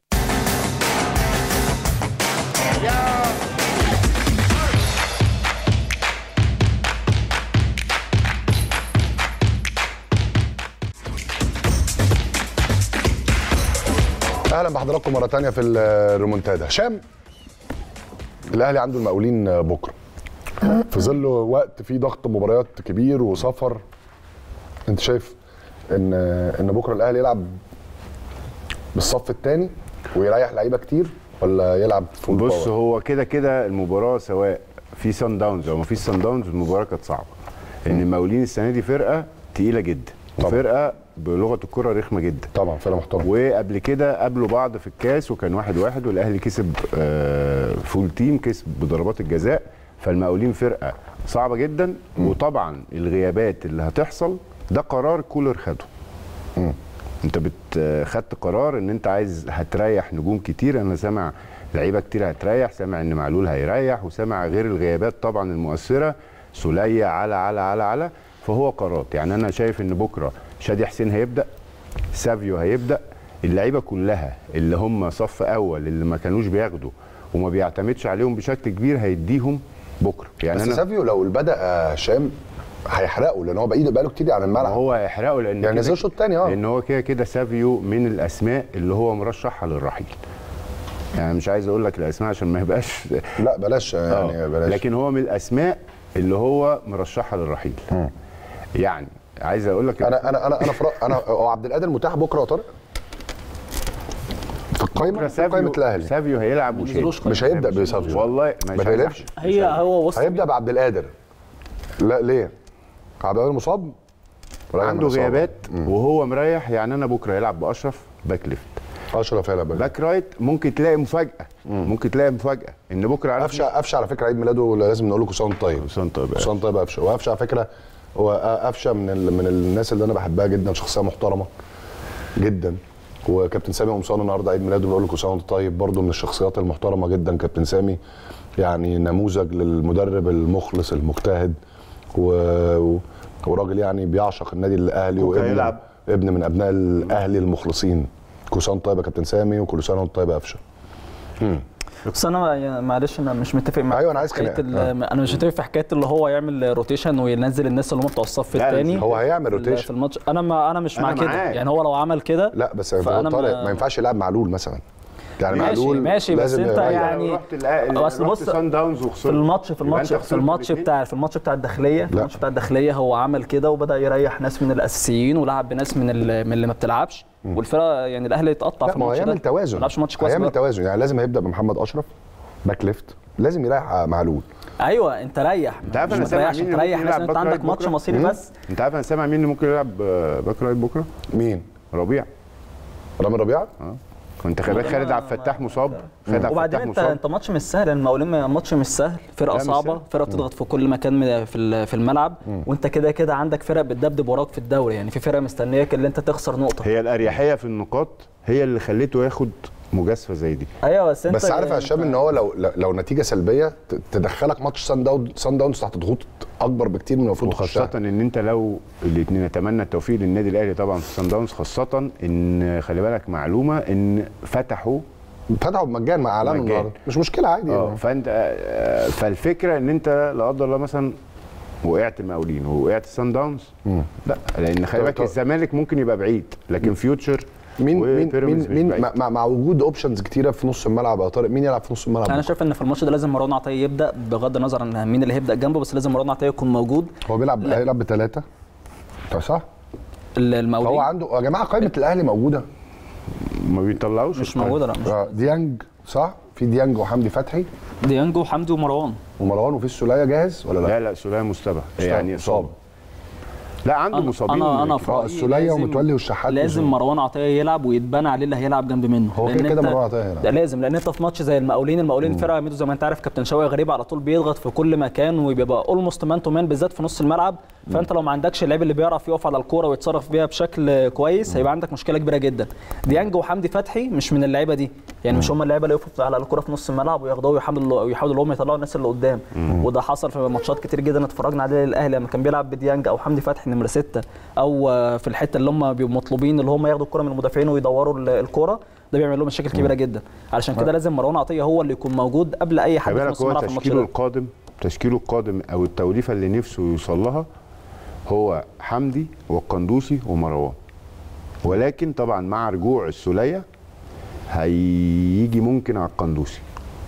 O: اهلا بحضراتكم مره ثانيه في الريمونتادا. هشام، الاهلي عنده المقاولين بكره في ظل وقت فيه ضغط مباريات كبير وسفر. انت شايف ان بكره الاهلي يلعب بالصف الثاني ويريح لعيبه كتير، ولا يلعب فول باور؟
S: بص، هو كده المباراه سواء في سان داونز او ما فيش سان داونز المباراه كانت صعبه، لان المقاولين السنه دي فرقه تقيله جدا، وفرقه بلغه الكره رخمه جدا
O: طبعا، فرقه محترمه.
S: وقبل كده قابلوا بعض في الكاس وكان 1-1 والاهلي كسب فول تيم، كسب بضربات الجزاء، فالمقاولين فرقه صعبه جدا، وطبعا الغيابات اللي هتحصل ده قرار كولر خده. انت خدت قرار ان انت عايز هتريح نجوم كتير، انا سامع لعيبه كتير هتريح، سامع ان معلول هيريح، وسامع غير الغيابات طبعا المؤثره سوليه على فهو قرارات. يعني انا شايف ان بكره شادي حسين هيبدا، سافيو هيبدا، اللعيبه كلها اللي هم صف اول اللي ما كانوش بياخدوا وما بيعتمدش عليهم بشكل كبير هيديهم بكره. يعني
O: بس
S: انا
O: سافيو لو بدا هشام هيحرقوا، لان هو بقاله كتير على الملعب.
S: هو هيحرقوا لان
O: يعني نزل شوط تاني
S: لان هو كده سافيو من الاسماء اللي هو مرشحها للرحيل. يعني مش عايز اقول لك الاسماء عشان ما يبقاش
O: لا بلاش يعني بلاش،
S: لكن هو من الاسماء اللي هو مرشحها للرحيل. يعني عايز اقول لك
O: انا هو عبد القادر متاح بكره يا طارق في القايمه، في قائمه الاهلي.
S: سافيو هيلعب
O: مش هيبدا بسافيو
S: والله،
O: ما تقلقش.
T: هو وصل
O: هيبدا بعبد القادر. لا ليه؟ عبد القادر مصاب
S: عنده غيابات وهو مريح. يعني انا بكره هيلعب باشرف باك ليفت،
O: اشرف هيلعب
S: باك رايت. ممكن تلاقي مفاجاه ان بكره
O: قفشه على فكره عيد ميلاده لازم نقول له كل سنه وانت طيب.
S: كل سنه وانت طيب.
O: كل سنه وانت طيب قفشه. وقفشه على فكره هو قفشه من الناس اللي انا بحبها جدا، شخصيه محترمه جدا. وكابتن سامي قمصان النهارده عيد ميلاده، بيقول له كل سنه وانت طيب، برضه من الشخصيات المحترمه جدا كابتن سامي. يعني نموذج للمدرب المخلص المجتهد وراجل يعني بيعشق النادي الاهلي، وابن من ابناء الاهلي المخلصين. كل سنه وانت طيب يا كابتن سامي، وكل سنه وانت طيب يا قفشه.
T: بس انا معلش انا مش متفق معاك.
O: ايوه انا عايز
T: انا مش متفق في حكايه اللي هو يعمل روتيشن وينزل الناس اللي هم بتوع الصف الثاني.
O: هو هيعمل روتيشن
T: في الماتش. انا مش مع كده. يعني هو لو عمل كده
O: لا بس طارق ما ينفعش يلعب معلول مثلا. يعني
T: معلول ماشي بس انت يعني
S: اصل بص سان داونز
T: في الماتش بتاع الداخليه، الماتش بتاع الداخليه هو عمل كده وبدا يريح ناس من الاساسيين ولعب بناس من اللي ما بتلعبش، والفرقه يعني الاهلي اتقطع في الماتش ده.
O: هيعمل توازن،
T: ما لعبش ماتش كويس.
O: هيعمل توازن، يعني لازم هيبدا بمحمد اشرف باك ليفت، لازم يريح معلول.
T: ايوه انت ريح،
S: انت عارف انا سامع مين
T: تريح ناس، انت عندك ماتش مصيري بس.
S: انت عارف انا سامع مين اللي ممكن يلعب باك رايت بكره؟
O: مين؟
S: ربيع.
O: رامي ربيعه؟
S: كنت خالد عبد الفتاح مصاب.
T: وبعدين انت ماتش مش سهل، المقاولين ماتش مش سهل، فرقه صعبه، فرقه بتضغط في كل مكان في الملعب، وانت كده عندك فرق بتدبدب وراك في الدوري. يعني في فرقه مستنياك اللي انت تخسر نقطه.
S: هي الاريحيه في النقاط هي اللي خليته ياخد مجازفه زي دي.
T: ايوه
O: بس عارف يا هشام ان هو لو نتيجه سلبيه تدخلك ماتش سان داونز تحت ضغوط اكبر بكتير من المفروض
S: تخشها. خاصه ان انت لو الاثنين نتمنى التوفيق للنادي الاهلي طبعا في سان داونز، خاصه ان خلي بالك معلومه ان فتحوا
O: بمجان مع اعلان النهارده، مش مشكله عادي.
S: فالفكره ان انت لا قدر الله مثلا وقعت المقاولين ووقعت سان داونز، لا، لان خلي بالك الزمالك ممكن يبقى بعيد، لكن فيوتشر
O: مين مع وجود اوبشنز كتيره في نص الملعب يا طارق، مين يلعب في نص الملعب؟
T: انا شايف ان في الماتش ده لازم مروان عطيه يبدا، بغض النظر عن مين اللي هيبدا جنبه، بس لازم مروان عطيه يكون موجود.
O: هو هيلعب بثلاثه صح؟
T: المقاولين
O: هو عنده يا جماعه قائمه الاهلي موجوده،
S: ما بيطلعوش
T: مش موجوده. لا
O: ديانج صح؟ في ديانج وحمدي فتحي،
T: ديانج وحمدي ومروان
O: وفي السوليه جاهز ولا لا؟
S: لا السوليه مستبعد يعني اصاب. لا عنده مصابين.
T: انا في
O: السوليه ومتولي والشحات
T: لازم مروان عطيه يلعب ويتبنى عليه اللي هيلعب جنب منه.
O: هو كده مروان عطيه هيلعب،
T: ده لازم، لان انت في ماتش زي المقاولين فرقه ميدو زي ما انت عارف كابتن شوقي غريب على طول بيضغط في كل مكان وبيبقى اولموست مان تو مان بالذات في نص الملعب. فانت لو ما عندكش اللعيب اللي بيعرف يقف على الكوره ويتصرف بيها بشكل كويس هيبقى عندك مشكله كبيره جدا. ديانج وحمدي فتحي مش من اللعيبه دي، يعني مش هم اللعيبه اللي يقفوا على الكوره في نص الملعب وياخدوها ويحاولوا هم يطلعوا الناس اللي قدام. وده حصل في ماتشات كتير جدا اتفرجنا عليه للاهلي لما كان بيلعب بديانج او حمدي فتحي نمره 6 او في الحته اللي هم بيبقوا مطلوبين اللي هم ياخدوا الكوره من المدافعين ويدوروا الكوره، ده بيعمل لهم مشاكل كبيره جدا. علشان كده لازم مروان عطيه هو اللي يكون موجود قبل اي حد في نص الملعب في الماتش.
S: تشكيله القادم او التوليفه اللي نفسه يوصل لها هو حمدي والقندوسي ومروان، ولكن طبعا مع رجوع السوليه هيجي ممكن على القندوسي.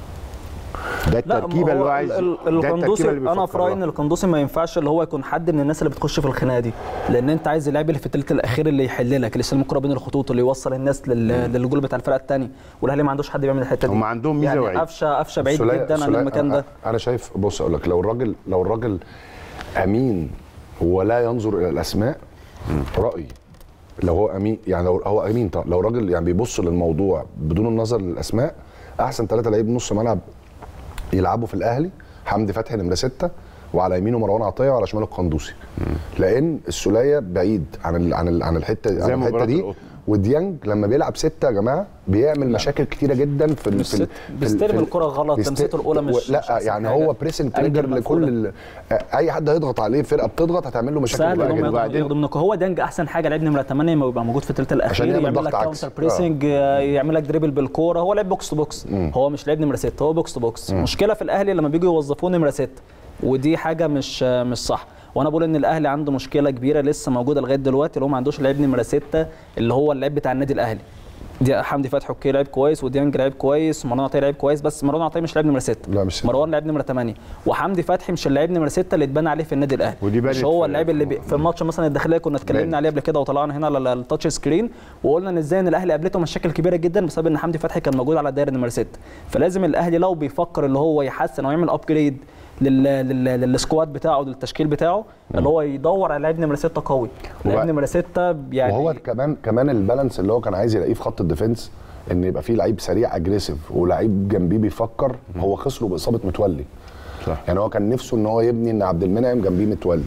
S: ده التركيبه اللي هو عايز.
T: القندوسي انا في رايي ان القندوسي ما ينفعش اللي هو يكون حد من الناس اللي بتخش في الخناقه دي، لان انت عايز اللاعب اللي في الثلث الاخير اللي يحل لك، اللي يستلم الكره بين الخطوط، اللي يوصل الناس للجول بتاع الفرقه الثانيه، والاهلي ما عندوش حد بيعمل الحته دي.
S: هم عندهم ميزه
T: يعني قفشه بعيد جدا عن المكان ده.
O: انا شايف بص اقول لك، لو الراجل امين ولا ينظر الى الاسماء، رايي لو هو امين، يعني لو هو امين لو راجل يعني بيبص للموضوع بدون النظر للاسماء، احسن 3 لعيب نص ملعب يلعبوا في الاهلي حمدي فتحي نمره 6 وعلى يمينه مروان عطيه وعلى شماله القندوسي، لان السوليه بعيد عن الحته دي. وديانج لما بيلعب 6 يا جماعه بيعمل مشاكل كتيره جدا في
T: بيستلم الكره غلط، لمسته الاولى مش
O: لا يعني هو بريسنج تريجر لكل اي حد هيضغط عليه، فرقه بتضغط هتعمل له مشاكل.
T: وبعدين هو ديانج احسن حاجه لعيب نمره 8 ما بيبقى موجود في الثلث الاخير، يعمل لك كاونتر بريسنج، يعمل لك دريبل بالكوره، هو لعيب بوكس تو بوكس. هو مش لعيب نمره 6، هو بوكس تو بوكس. مشكله في الاهلي لما بييجوا يوظفوه نمره 6، ودي حاجه مش صح. وانا بقول ان الاهلي عنده مشكله كبيره لسه موجوده لغايه دلوقتي، اللي هو ما عندوش لعيب نمره 6 اللي هو اللعيب بتاع النادي الاهلي. دي حمدي فتحي اوكي لعيب كويس، وديانج لعيب كويس، ومروان عطيه لعيب كويس، بس مروان عطيه مش لعيب نمره 6.
O: لا مش
T: مروان لعيب نمره 8، وحمدي فتحي مش اللعيب نمره 6 اللي اتبنى عليه في النادي الاهلي. مش هو اللعيب اللي في الماتش مثلا الداخليه كنا اتكلمنا عليه قبل كده وطلعنا هنا على التاتش سكرين وقلنا ان ازاي ان الاهلي قابلته مشاكل كبيره جدا بسبب ان حمدي فتحي كان موجود على الدايره نمره 6. فلازم الاهلي لو بيفكر اللي هو يحسن او يعمل ابجريد للسكواد بتاعه للتشكيل بتاعه، اللي هو يدور على لعيب نمره 6 قوي، لعيب نمره 6 يعني.
O: وهو كمان البالانس اللي هو كان عايز يلاقيه في خط الديفنس، ان يبقى فيه لعيب سريع اجريسيف ولعيب جنبيه بيفكر. هو خسره باصابه متولي، صح. يعني هو كان نفسه ان هو يبني ان عبد المنعم جنبيه متولي.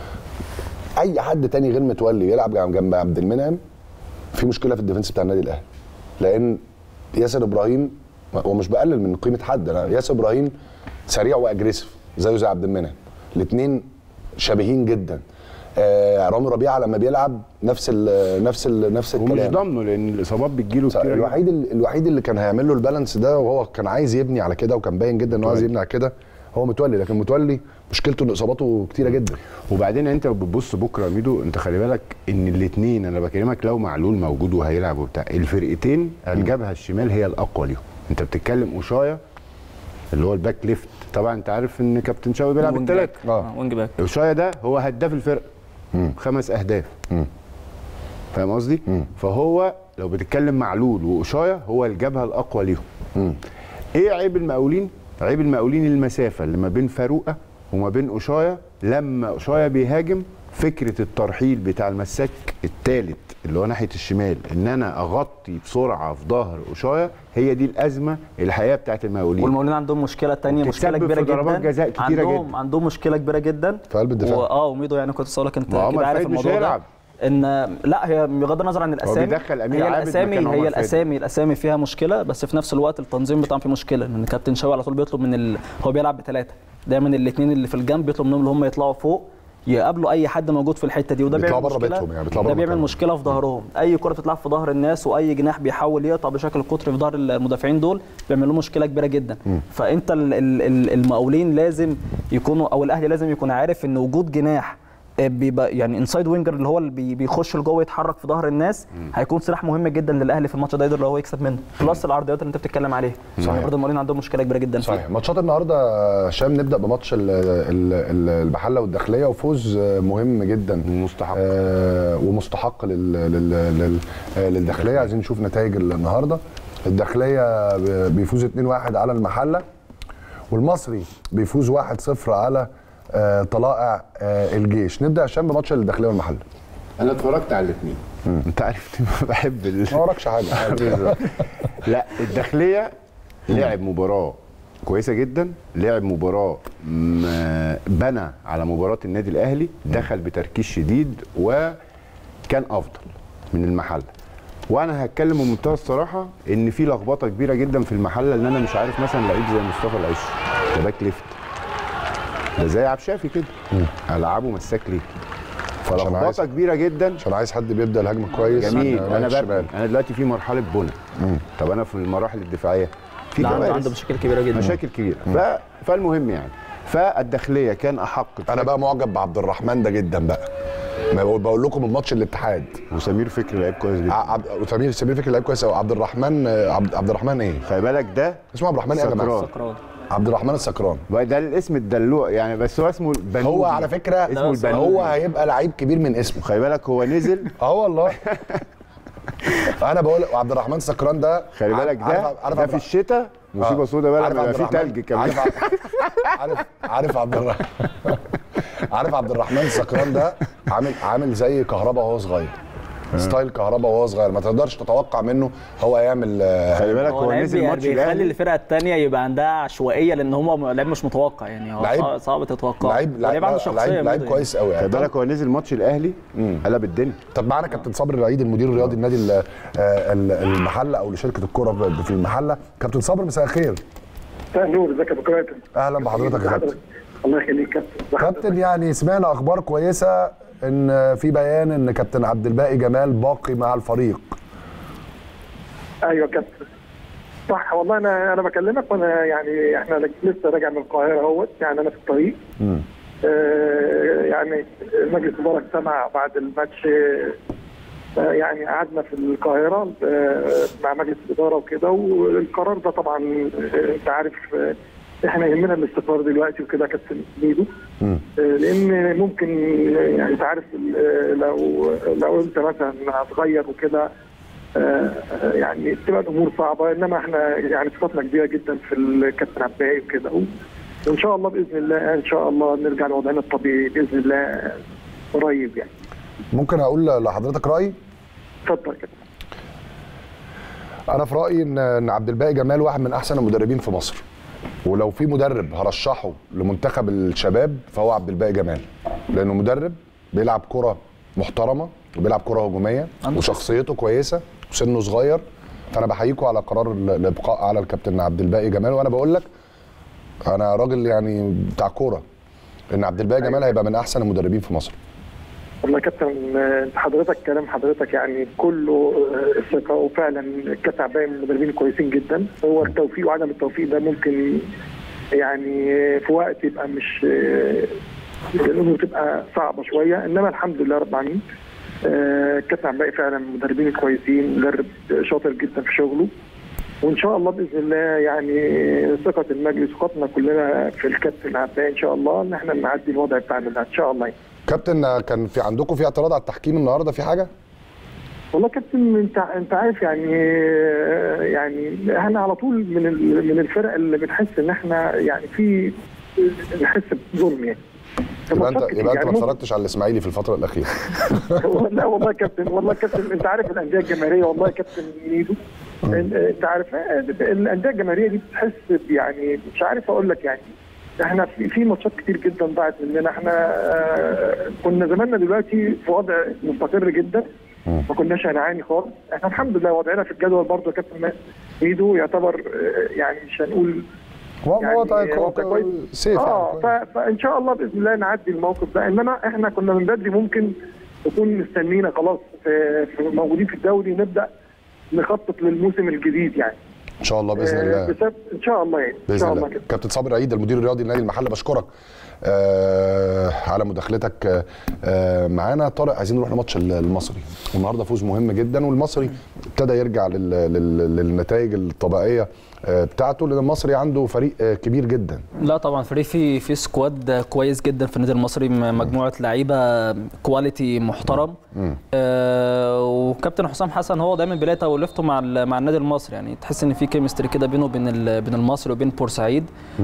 O: اي حد تاني غير متولي يلعب جنب عبد المنعم في مشكله في الديفنس بتاع النادي الاهلي، لان ياسر ابراهيم، ومش بقلل من قيمه حد، انا ياسر ابراهيم سريع واجريسيف زيه زي عبد المنعم، الاثنين شبيهين جدا. رامي ربيعه لما بيلعب نفس الكلام،
S: ومش ضامنه لان الاصابات بتجيله كتير.
O: الوحيد اللي كان هيعمل له البالانس ده، وهو كان عايز يبني على كده وكان باين جدا ان هو عايز يبني على كده، هو متولي. لكن متولي مشكلته ان اصاباته كتيره جدا.
S: وبعدين انت بتبص بكره يا ميدو، انت خلي بالك ان الاثنين، انا بكلمك لو معلول موجود وهيلعب وبتاع، الفرقتين الجبهه الشمال هي الاقوى ليهم. انت بتتكلم أوشايا اللي هو الباك ليفت، طبعا انت عارف ان كابتن شوقي بيلعب الثلاثه.
T: وينج باك.
S: أوشايا ده هو هداف الفرقه، 5 أهداف. فاهم قصدي؟ فهو لو بتتكلم معلول وأوشايا هو الجبهه الاقوى ليهم. ايه عيب المقاولين؟ عيب المقاولين المسافه اللي ما بين فاروقه وما بين أوشايا. لما أوشايا بيهاجم، فكره الترحيل بتاع المساك الثالث اللي هو ناحيه الشمال، ان انا اغطي بسرعه في ظهر أوشايا، هي دي الازمه الحقيقيه بتاعت المقاولين.
T: والمقاولين عندهم مشكله ثانيه، مشكله كبيره جدا. عندهم مشكله كبيره جدا
O: في قلب الدفاع.
T: وميدو يعني كنت اقول لك انت كده عارف الموضوع ده، ان لا هي بغض النظر عن الاسامي،
S: هو بيدخل امير عابد مكان
T: هي الاسامي فيها مشكله، بس في نفس الوقت التنظيم بتاعهم فيه مشكله، لان كابتن شوقي على طول بيطلب هو بيلعب ب3 دايما، الاثنين اللي في الجنب بيطلب منهم اللي هم يطلعوا فوق يقابلوا اي حد موجود في الحته دي، وده بيعمل مشكله. ده بيعمل مشكله في ظهرهم، اي كره بتتلعب في ظهر الناس واي جناح بيحاول يقطع بشكل قطري في ظهر المدافعين دول بيعملوا مشكله كبيره جدا. فانت المقاولين لازم يكونوا، او الاهلي لازم يكون عارف ان وجود جناح بيبقى يعني انسايد وينجر اللي هو اللي بيخش لجوه يتحرك في ظهر الناس، هيكون سلاح مهم جدا للاهلي في الماتش ده، يقدر هو يكسب منه، بلس العرضيات اللي انت بتتكلم عليها. صحيح. برضه المقاولين عندهم مشكله كبيره جدا فيها.
O: صحيح. ماتشات النهارده هشام، نبدا بماتش المحله والداخليه، وفوز مهم جدا ومستحق للداخليه. عايزين نشوف نتائج النهارده. الداخليه بيفوز 2-1 على المحله، والمصري بيفوز 1-0 على طلائع الجيش. نبدا هشام بماتش الداخليه والمحله.
S: انا اتفرجت على الاثنين. انت عارف ما بحب
O: ما وراكش حاجه.
S: لا، الداخليه لعب مباراه كويسه جدا، لعب مباراه بنى على مباراه النادي الاهلي، دخل بتركيز شديد وكان افضل من المحله. وانا هتكلم بمنتهى الصراحه ان في لخبطه كبيره جدا في المحله، ان انا مش عارف مثلا لعيب زي مصطفى العيش ده باك ليفت، ده زي عبد الشافي كده، العبه مساك ليه؟ فلخبطه كبيره جدا،
O: عشان عايز حد بيبدا الهجمه كويس.
S: جميل. انا دلوقتي في مرحله بنى. طب انا في المراحل الدفاعيه في
T: عنده مشاكل كبيره جدا،
S: مشاكل كبيره. فالمهم يعني، فالداخليه كان احق.
O: انا بقى معجب بعبد الرحمن ده جدا بقى، ما بقول لكم من ماتش الاتحاد.
S: وسمير فكري لعيب كويس جدا.
O: سمير فكري لعيب كويس قوي. عبد الرحمن ايه؟
S: خلي بالك ده
O: اسمه عبد الرحمن ايه يا جماعه؟ عبد الرحمن السكران.
S: ده الاسم الدلوع يعني، بس هو اسمه البنوبي.
O: هو على فكره اسمه البنوبي، هو هيبقى لعيب كبير من اسمه.
S: خلي بالك هو نزل.
O: والله. انا بقول عبد الرحمن السكران ده،
S: خلي بالك ده في الشتاء مصيبه سودا بقى لما يبقى في ثلج كمان.
O: عارف عبد الرحمن السكران ده عامل زي كهربا وهو صغير. ستايل كهربا وهو صغير، ما تقدرش تتوقع منه هو هيعمل.
S: خلي بالك هو نزل ماتش الاهلي
T: بيخلي الفرقه الثانيه يبقى عندها عشوائيه، لان هو لعيب مش متوقع، يعني هو صعب تتوقعه.
O: لعيب عنده شخصيه، لعيب كويس قوي.
S: خلي بالك هو نزل ماتش الاهلي قلب الدنيا.
O: طب معانا كابتن صبري العيد المدير الرياضي النادي المحله او لشركه الكره في المحله. كابتن صبري مساء الخير.
B: مساء النور، ازيك يا ابو كابتن؟
O: اهلا بحضرتك يا كابتن.
B: الله يخليك كابتن.
O: كابتن يعني سمعنا اخبار كويسه ان في بيان ان كابتن عبد الباقي جمال باقي مع الفريق.
B: ايوه كابتن صح والله. انا بكلمك وانا يعني احنا لسه راجع من القاهره اهوت، يعني انا في الطريق. يعني مجلس الاداره اجتمع بعد الماتش، يعني قعدنا في القاهره مع مجلس الاداره وكده، والقرار ده طبعا انت عارف احنا يهمنا الاستقرار دلوقتي وكده يا كابتن ميدو، لان ممكن يعني انت عارف لو انت مثلا هتغير وكده يعني تبقى الامور صعبه، انما احنا يعني ثقتنا كبيره جدا في الكابتن عباقي وكده، وان شاء الله باذن الله ان شاء الله نرجع لوضعنا الطبيعي باذن الله قريب يعني.
O: ممكن اقول لحضرتك رايي؟
B: اتفضل كده.
O: انا في رايي ان عبد الباقي جمال واحد من احسن المدربين في مصر، ولو في مدرب هرشحه لمنتخب الشباب فهو عبد الباقي جمال، لانه مدرب بيلعب كره محترمه وبيلعب كره هجوميه وشخصيته كويسه وسنه صغير. فانا بحييكوا على قرار الابقاء على الكابتن عبد الباقي جمال، وانا بقول لك انا راجل يعني بتاع كوره، ان عبد الباقي جمال هيبقى من احسن المدربين في مصر.
B: والله يا كابتن انت حضرتك كلام حضرتك يعني كله ثقه، وفعلا الكابتن عباقي من المدربين كويسين جدا. هو التوفيق وعدم التوفيق ده ممكن يعني في وقت يبقى مش الامور تبقى صعبه شويه، انما الحمد لله رب العالمين الكابتن عباقي فعلا مدربين كويسين، مدرب شاطر جدا في شغله، وان شاء الله باذن الله يعني ثقه المجلس وثقتنا كلنا في الكابتن عباقي ان شاء الله ان احنا نعدي الوضع بتاعنا ده ان شاء الله.
O: كابتن كان في عندكم في اعتراض على التحكيم النهارده في حاجه؟
B: والله كابتن انت عارف يعني احنا على طول من الفرق اللي بنحس ان احنا يعني في نحس بظلم يعني.
O: يبقى انت ما اتفرجتش على الاسماعيلي في الفتره الاخيره.
B: لا والله يا كابتن انت عارف الانديه الجماهيريه والله يا كابتن ميدو، انت عارف الانديه الجماهيريه دي بتحس يعني مش عارف اقول لك يعني احنا في ماتشات كتير جدا ضاعت مننا. احنا كنا زماننا دلوقتي في وضع مستقر جدا، ما كناش هنعاني خالص. احنا الحمد لله وضعنا في الجدول برضه يا كابتن ميدو يعتبر يعني مش هنقول وضع كويس سيف فان شاء الله باذن الله نعدي الموقف ده، انما احنا كنا من بدري ممكن نكون مستنينا خلاص موجودين في الدوري نبدا نخطط للموسم الجديد يعني
O: ان شاء الله باذن الله.
B: ان شاء الله يعني
O: ان شاء الله كده. كابتن صابر عيد المدير الرياضي لنادي المحله، بشكرك على مداخلتك معانا. طارق عايزين نروح لماتش المصري، والنهارده فوز مهم جدا، والمصري ابتدى يرجع للنتائج الطبيعيه بتاعته، لان المصري عنده فريق كبير جدا.
T: لا طبعا فريق في سكواد كويس جدا في النادي المصري، مجموعه لعيبه كواليتي محترم. وكابتن حسام حسن هو دايما بيلاقي تولفته مع النادي المصري، يعني تحس ان في كيمستري كده بينه وبين المصري وبين بورسعيد.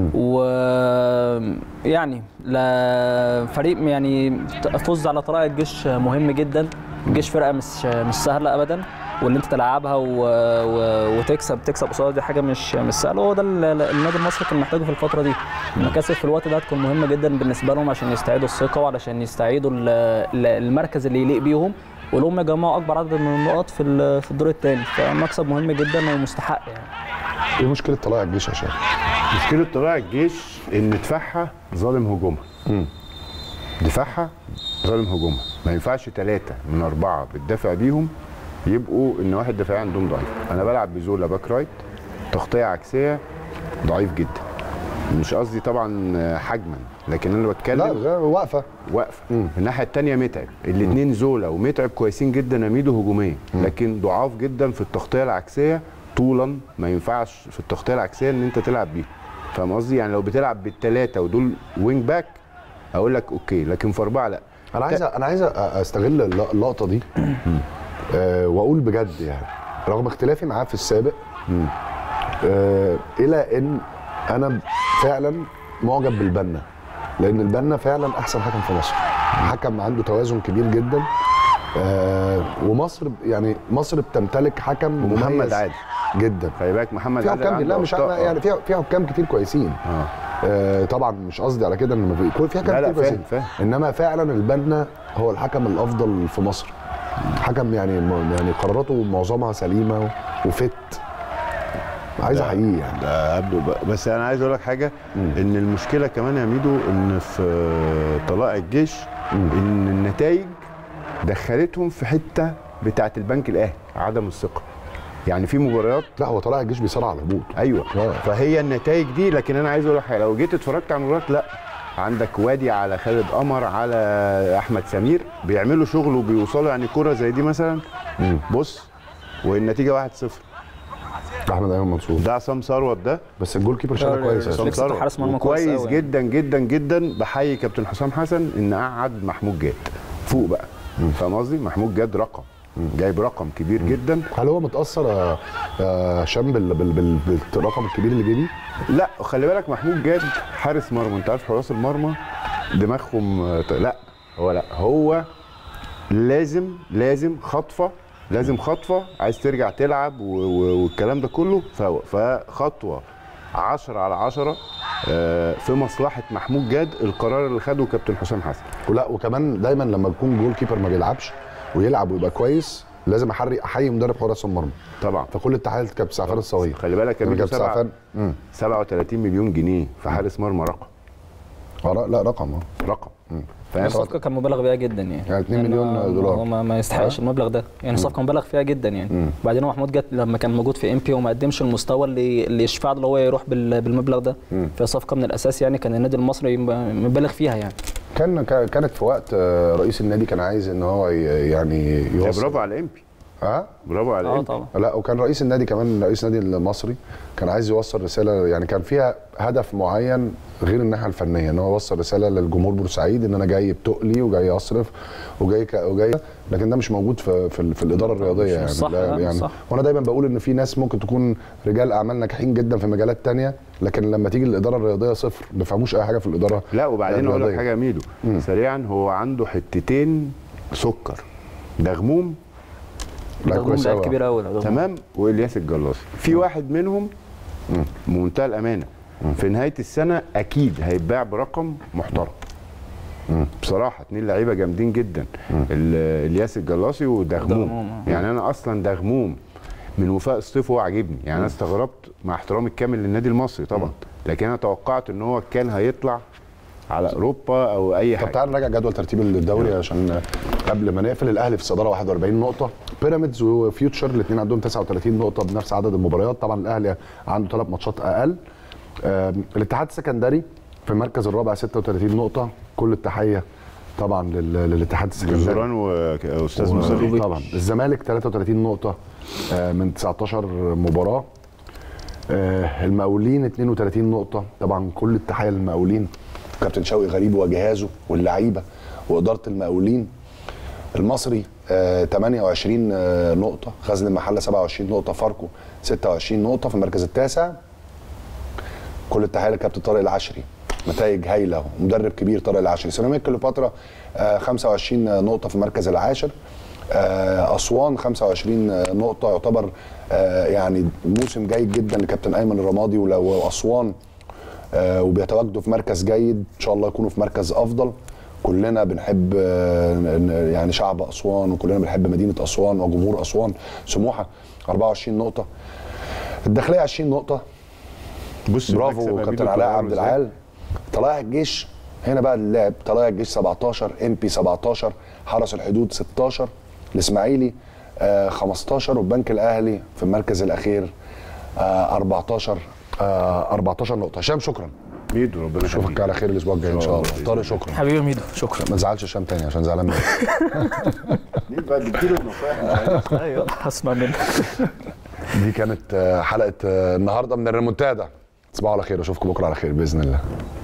T: ويعني فريق يعني فوز على طلائع الجيش مهم جدا. الجيش فرقه مش سهله ابدا، وان انت تلعبها تكسب قصادها دي حاجه مش سهله. هو ده النادي المصري كان محتاجه في الفتره دي. المكاسب في الوقت ده هتكون مهمه جدا بالنسبه لهم عشان يستعيدوا الثقه وعلشان يستعيدوا المركز اللي يليق بيهم، ولو هم يجمعوا اكبر عدد من النقط في الدور الثاني، فمكسب مهم جدا ومستحق يعني.
O: ايه مشكله طلائع الجيش يا شباب؟
S: مشكله طلائع الجيش ان دفاعها ظالم هجومها. دفاعها ظالم هجومها، ما ينفعش 3 من 4 بتدافع بيهم يبقوا ان واحد دفاعي عندهم ضعيف. انا بلعب بزولا باك رايت، تغطيه عكسيه ضعيف جدا. مش قصدي طبعا حجما، لكن انا بتكلم
O: لا واقفه.
S: الناحيه الثانيه متعب، الاثنين زولا ومتعب كويسين جدا يميدوا هجوميا، لكن ضعاف جدا في التغطيه العكسيه طولا. ما ينفعش في التغطيه العكسيه ان انت تلعب بيها، فاهم قصدي؟ يعني لو بتلعب بالثلاثه ودول وينج باك اقول لك اوكي، لكن في 4 لا.
O: انا عايز استغل اللقطه دي واقول بجد يعني رغم اختلافي معاه في السابق الى ان انا فعلا معجب بالبنا، لان البنا فعلا احسن حكم في مصر. حكم عنده توازن كبير جدا ومصر يعني مصر بتمتلك حكم
S: محمد عادل
O: جدا.
S: خلي بالك محمد عادل
O: في حكام، لا مش يعني في حكام كتير كويسين. طبعا مش قصدي على كده ان في حكام كتير كويسين، انما فعلا البنا هو الحكم الافضل في مصر. حكم يعني قراراته معظمها سليمه وفت، عايز احييه يعني.
S: ده قبله بس انا عايز اقول لك حاجه، ان المشكله كمان يا ميدو ان في طلائع الجيش ان النتائج دخلتهم في حته بتاعه البنك الاهلي، عدم الثقه. يعني في مباريات،
O: لا هو طلائع الجيش بيصارع على الهبوط.
S: ايوه فهي النتائج دي. لكن انا عايز اقول لك حاجه، لو جيت اتفرجت على المباريات، لا عندك وادي على خالد قمر على احمد سمير بيعملوا شغل وبيوصلوا. يعني كره زي دي مثلا بص والنتيجه 1-0
O: احمد ايمن منصور،
S: ده عصام ثروت ده،
O: بس الجول كيبر شغال كويس.
S: عصام ثروت كويس جدا جدا جدا. بحيي كابتن حسام حسن ان قعد محمود جاد فوق بقى. فاهم قصدي؟ محمود جاد رقم جايب رقم كبير جدا.
O: هل هو متاثر هشام بالرقم الكبير اللي جه بيه؟
S: لا خلي بالك محمود جاد حارس مرمى، انت عارف حراس المرمى دماغهم لا هو لازم خطفه، لازم خطفه عايز ترجع تلعب والكلام ده كله. فخطوه 10/10 في مصلحه محمود جاد القرار اللي خده كابتن حسام حسن.
O: ولا وكمان دايما لما يكون جول كيبر ما بيلعبش ويلعب ويبقى كويس لازم احيي مدرب حراس المرمى
S: طبعا.
O: فكل التحيه لكابتن سعفان الصغير.
S: خلي بالك يا كابتن سعفان 37 مليون جنيه في حارس مرمى رقم.
O: لا رقم
T: الصفقه كان مبالغ بيها جدا يعني
O: 2 مليون دولار.
T: هو ما يستحقش المبلغ ده يعني. الصفقه مبالغ فيها جدا يعني. وبعدين هو محمود جد لما كان موجود في امبي وما قدمش المستوى اللي يشفع له هو يروح بالمبلغ ده. فصفقه من الاساس يعني كان النادي المصري مبالغ فيها يعني.
O: كانت في وقت رئيس النادي كان عايز ان هو يعني يوصل.
S: برافو على امبي. برافو على امبي.
T: طبعا.
O: لا وكان رئيس النادي كمان، رئيس النادي المصري كان عايز يوصل رساله، يعني كان فيها هدف معين غير الناحيه الفنيه، ان هو يوصل رساله للجمهور بورسعيد ان انا جاي بتقلي وجاي اصرف وجاي لكن ده مش موجود في الاداره الرياضيه يعني.
T: صح
O: يعني
T: صح.
O: وانا دايما بقول ان في ناس ممكن تكون رجال اعمال ناجحين جدا في مجالات تانية، لكن لما تيجي الاداره الرياضيه صفر، ما بيفهموش اي حاجه في الاداره.
S: لا وبعدين اقول لك حاجه يا ميدو سريعا، هو عنده حتتين سكر، دغموم
T: ده كبير قوي
S: تمام، والياس الجلاصي. في واحد منهم بمنتهى الامانه في نهايه السنه اكيد هيتباع برقم محترم. بصراحه 2 لعيبه جامدين جدا، الياس الجلاصي ودغموم. يعني انا اصلا دغموم من وفاء الصيف هو عاجبني يعني. انا استغربت مع احترامي الكامل للنادي المصري طبعا، لكن انا توقعت ان هو كان هيطلع على اوروبا او اي حاجه.
O: طب تعال نراجع جدول ترتيب الدوري عشان قبل ما نقفل. الاهلي في الصداره 41 نقطه، بيراميدز وفيوتشر الاثنين عندهم 39 نقطه بنفس عدد المباريات. طبعا الاهلي عنده 3 ماتشات اقل. الاتحاد السكندري في المركز الرابع 36 نقطه. كل التحيه طبعا للاتحاد السكندري،
S: جزران واستاذ مصري.
O: طبعا الزمالك 33 نقطه من 19 مباراه. المقاولين 32 نقطه. طبعا كل التحيه للمقاولين، كابتن شوقي غريب وجهازه واللعيبه واداره المقاولين. المصري 28 نقطه، غزل المحله 27 نقطه، فاركو 26 نقطه في المركز التاسع. كل التحيه للكابتن طارق العشري، نتائج هايله ومدرب كبير طارق العشري. سيراميكا كليوباترا 25 نقطه في المركز العاشر. اسوان 25 نقطه، يعتبر يعني موسم جيد جدا لكابتن ايمن الرمادي واسوان، وبيتواجدوا في مركز جيد، ان شاء الله يكونوا في مركز افضل. كلنا بنحب يعني شعب اسوان، وكلنا بنحب مدينه اسوان وجمهور اسوان. سموحه 24 نقطه، الداخليه 20 نقطه.
S: بص
O: برافو كابتن علاء عبد العال. طلائع الجيش هنا بقى اللعب، طلائع الجيش 17، امبي 17، حرس الحدود 16، الاسماعيلي 15، والبنك الاهلي في المركز الاخير 14 نقطه. هشام شكرا.
S: ميدو ربنا
O: اشوفك على خير الاسبوع الجاي ان شاء الله. طارق شكرا
T: حبيبي ميدو شكرا.
O: ما تزعلش هشام تاني عشان زعلان منك.
S: ليه بقى جبتيله النصايح؟
T: ايوه هسمع منك.
O: دي كانت حلقه النهارده من الريمونتادا. تصبحوا على خير، اشوفكم بكره على خير باذن الله.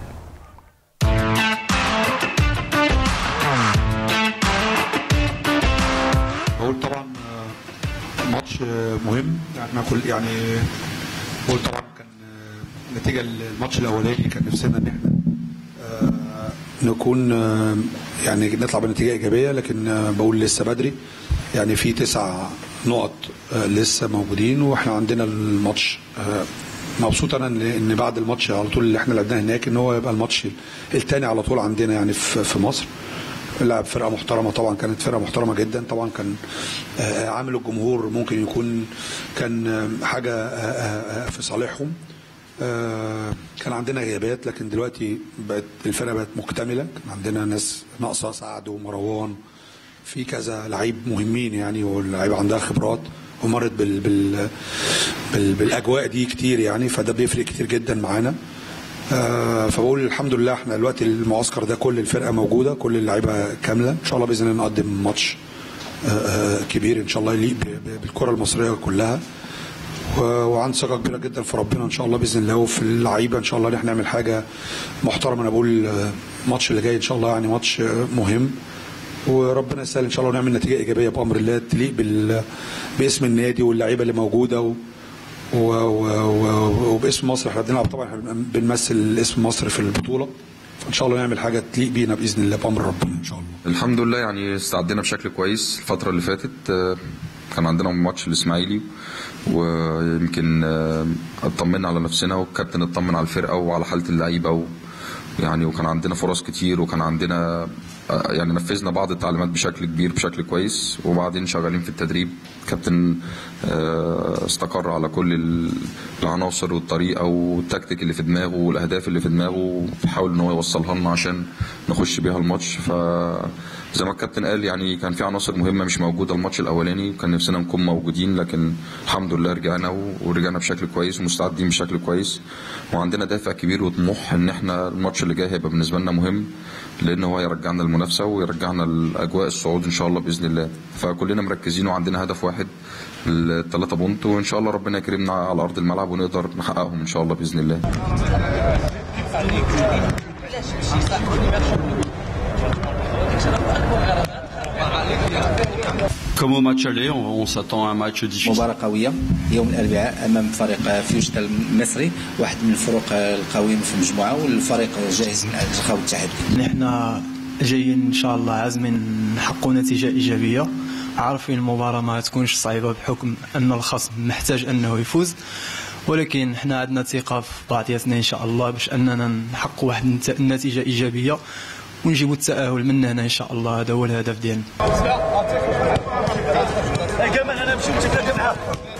C: بقول طبعا ماتش مهم يعني بقول طبعا كان نتيجه الماتش الاولاني كان نفسنا ان احنا نكون يعني نطلع بنتيجه ايجابيه، لكن بقول لسه بدري. يعني في 9 نقط لسه موجودين، واحنا عندنا الماتش. مبسوط انا ان بعد الماتش على طول اللي احنا لعبناه هناك ان هو يبقى الماتش الثاني على طول عندنا يعني في مصر. لعب فرقه محترمه، طبعا كانت فرقه محترمه جدا. طبعا كان عامل الجمهور ممكن يكون كان حاجه في صالحهم. كان عندنا غيابات، لكن دلوقتي بقت الفرقه بقت مكتمله. كان عندنا ناس ناقصه، سعد ومروان، في كذا لعيب مهمين يعني، واللعيبه عندها خبرات ومرت بالاجواء دي كتير يعني، فده بيفرق كتير جدا معانا. فبقول الحمد لله احنا دلوقتي المعسكر ده كل الفرقه موجوده، كل اللعيبه كامله. ان شاء الله باذن الله نقدم ماتش كبير ان شاء الله يليق بالكره المصريه كلها، وعندي ثقه كبيره جدا في ربنا ان شاء الله باذن الله، وفي اللعيبه ان شاء الله ان احنا نعمل حاجه محترمه. انا بقول الماتش اللي جاي ان شاء الله يعني ماتش مهم، وربنا يسهل ان شاء الله ونعمل نتيجه ايجابيه بامر الله تليق باسم النادي واللعيبه اللي موجوده وباسم مصر. احنا بنلعب طبعا، احنا بنمثل اسم مصر في البطوله، فان شاء الله نعمل حاجه تليق بينا باذن الله بامر ربنا ان شاء الله.
D: الحمد لله يعني استعدينا بشكل كويس الفتره اللي فاتت. كان عندنا ماتش الاسماعيلي، ويمكن اطمنا على نفسنا، والكابتن اطمن على الفرقه وعلى حاله اللعيبه يعني، وكان عندنا فرص كتير، وكان عندنا يعني نفذنا بعض التعليمات بشكل كبير بشكل كويس. وبعدين شغالين في التدريب، كابتن استقر على كل العناصر والطريقه والتكتيك اللي في دماغه والاهداف اللي في دماغه، بيحاول ان هو يوصلها لنا عشان نخش بيها الماتش. فزي ما الكابتن قال يعني كان في عناصر مهمه مش موجوده الماتش الاولاني، كان نفسنا نكون موجودين، لكن الحمد لله رجعنا ورجعنا بشكل كويس ومستعدين بشكل كويس، وعندنا دافع كبير وطموح ان احنا الماتش اللي جاي هيبقى بالنسبه لنا مهم، لان هو يرجعنا المنافسه ويرجعنا لاجواء الصعود ان شاء الله باذن الله. فكلنا مركزين وعندنا هدف واحد، ال3 بونت، وان شاء الله ربنا يكرمنا على ارض الملعب ونقدر نحققهم ان شاء الله باذن الله.
E: مباراة قوية يوم الأربعاء أمام فريق فيوشتا المصري، واحد من الفرق القوية في المجموعة، والفريق جاهز من الرخاء والتعادل.
G: نحن جايين إن شاء الله عازمين نحققوا نتيجة إيجابية، عارفين المباراة ما تكونش صعيبة بحكم أن الخصم محتاج أنه يفوز، ولكن احنا عندنا ثقة في بعضياتنا إن شاء الله باش أننا نحققوا واحد النتيجة إيجابية ونجيبوا التأهل من هنا إن شاء الله. هذا هو الهدف ديالنا.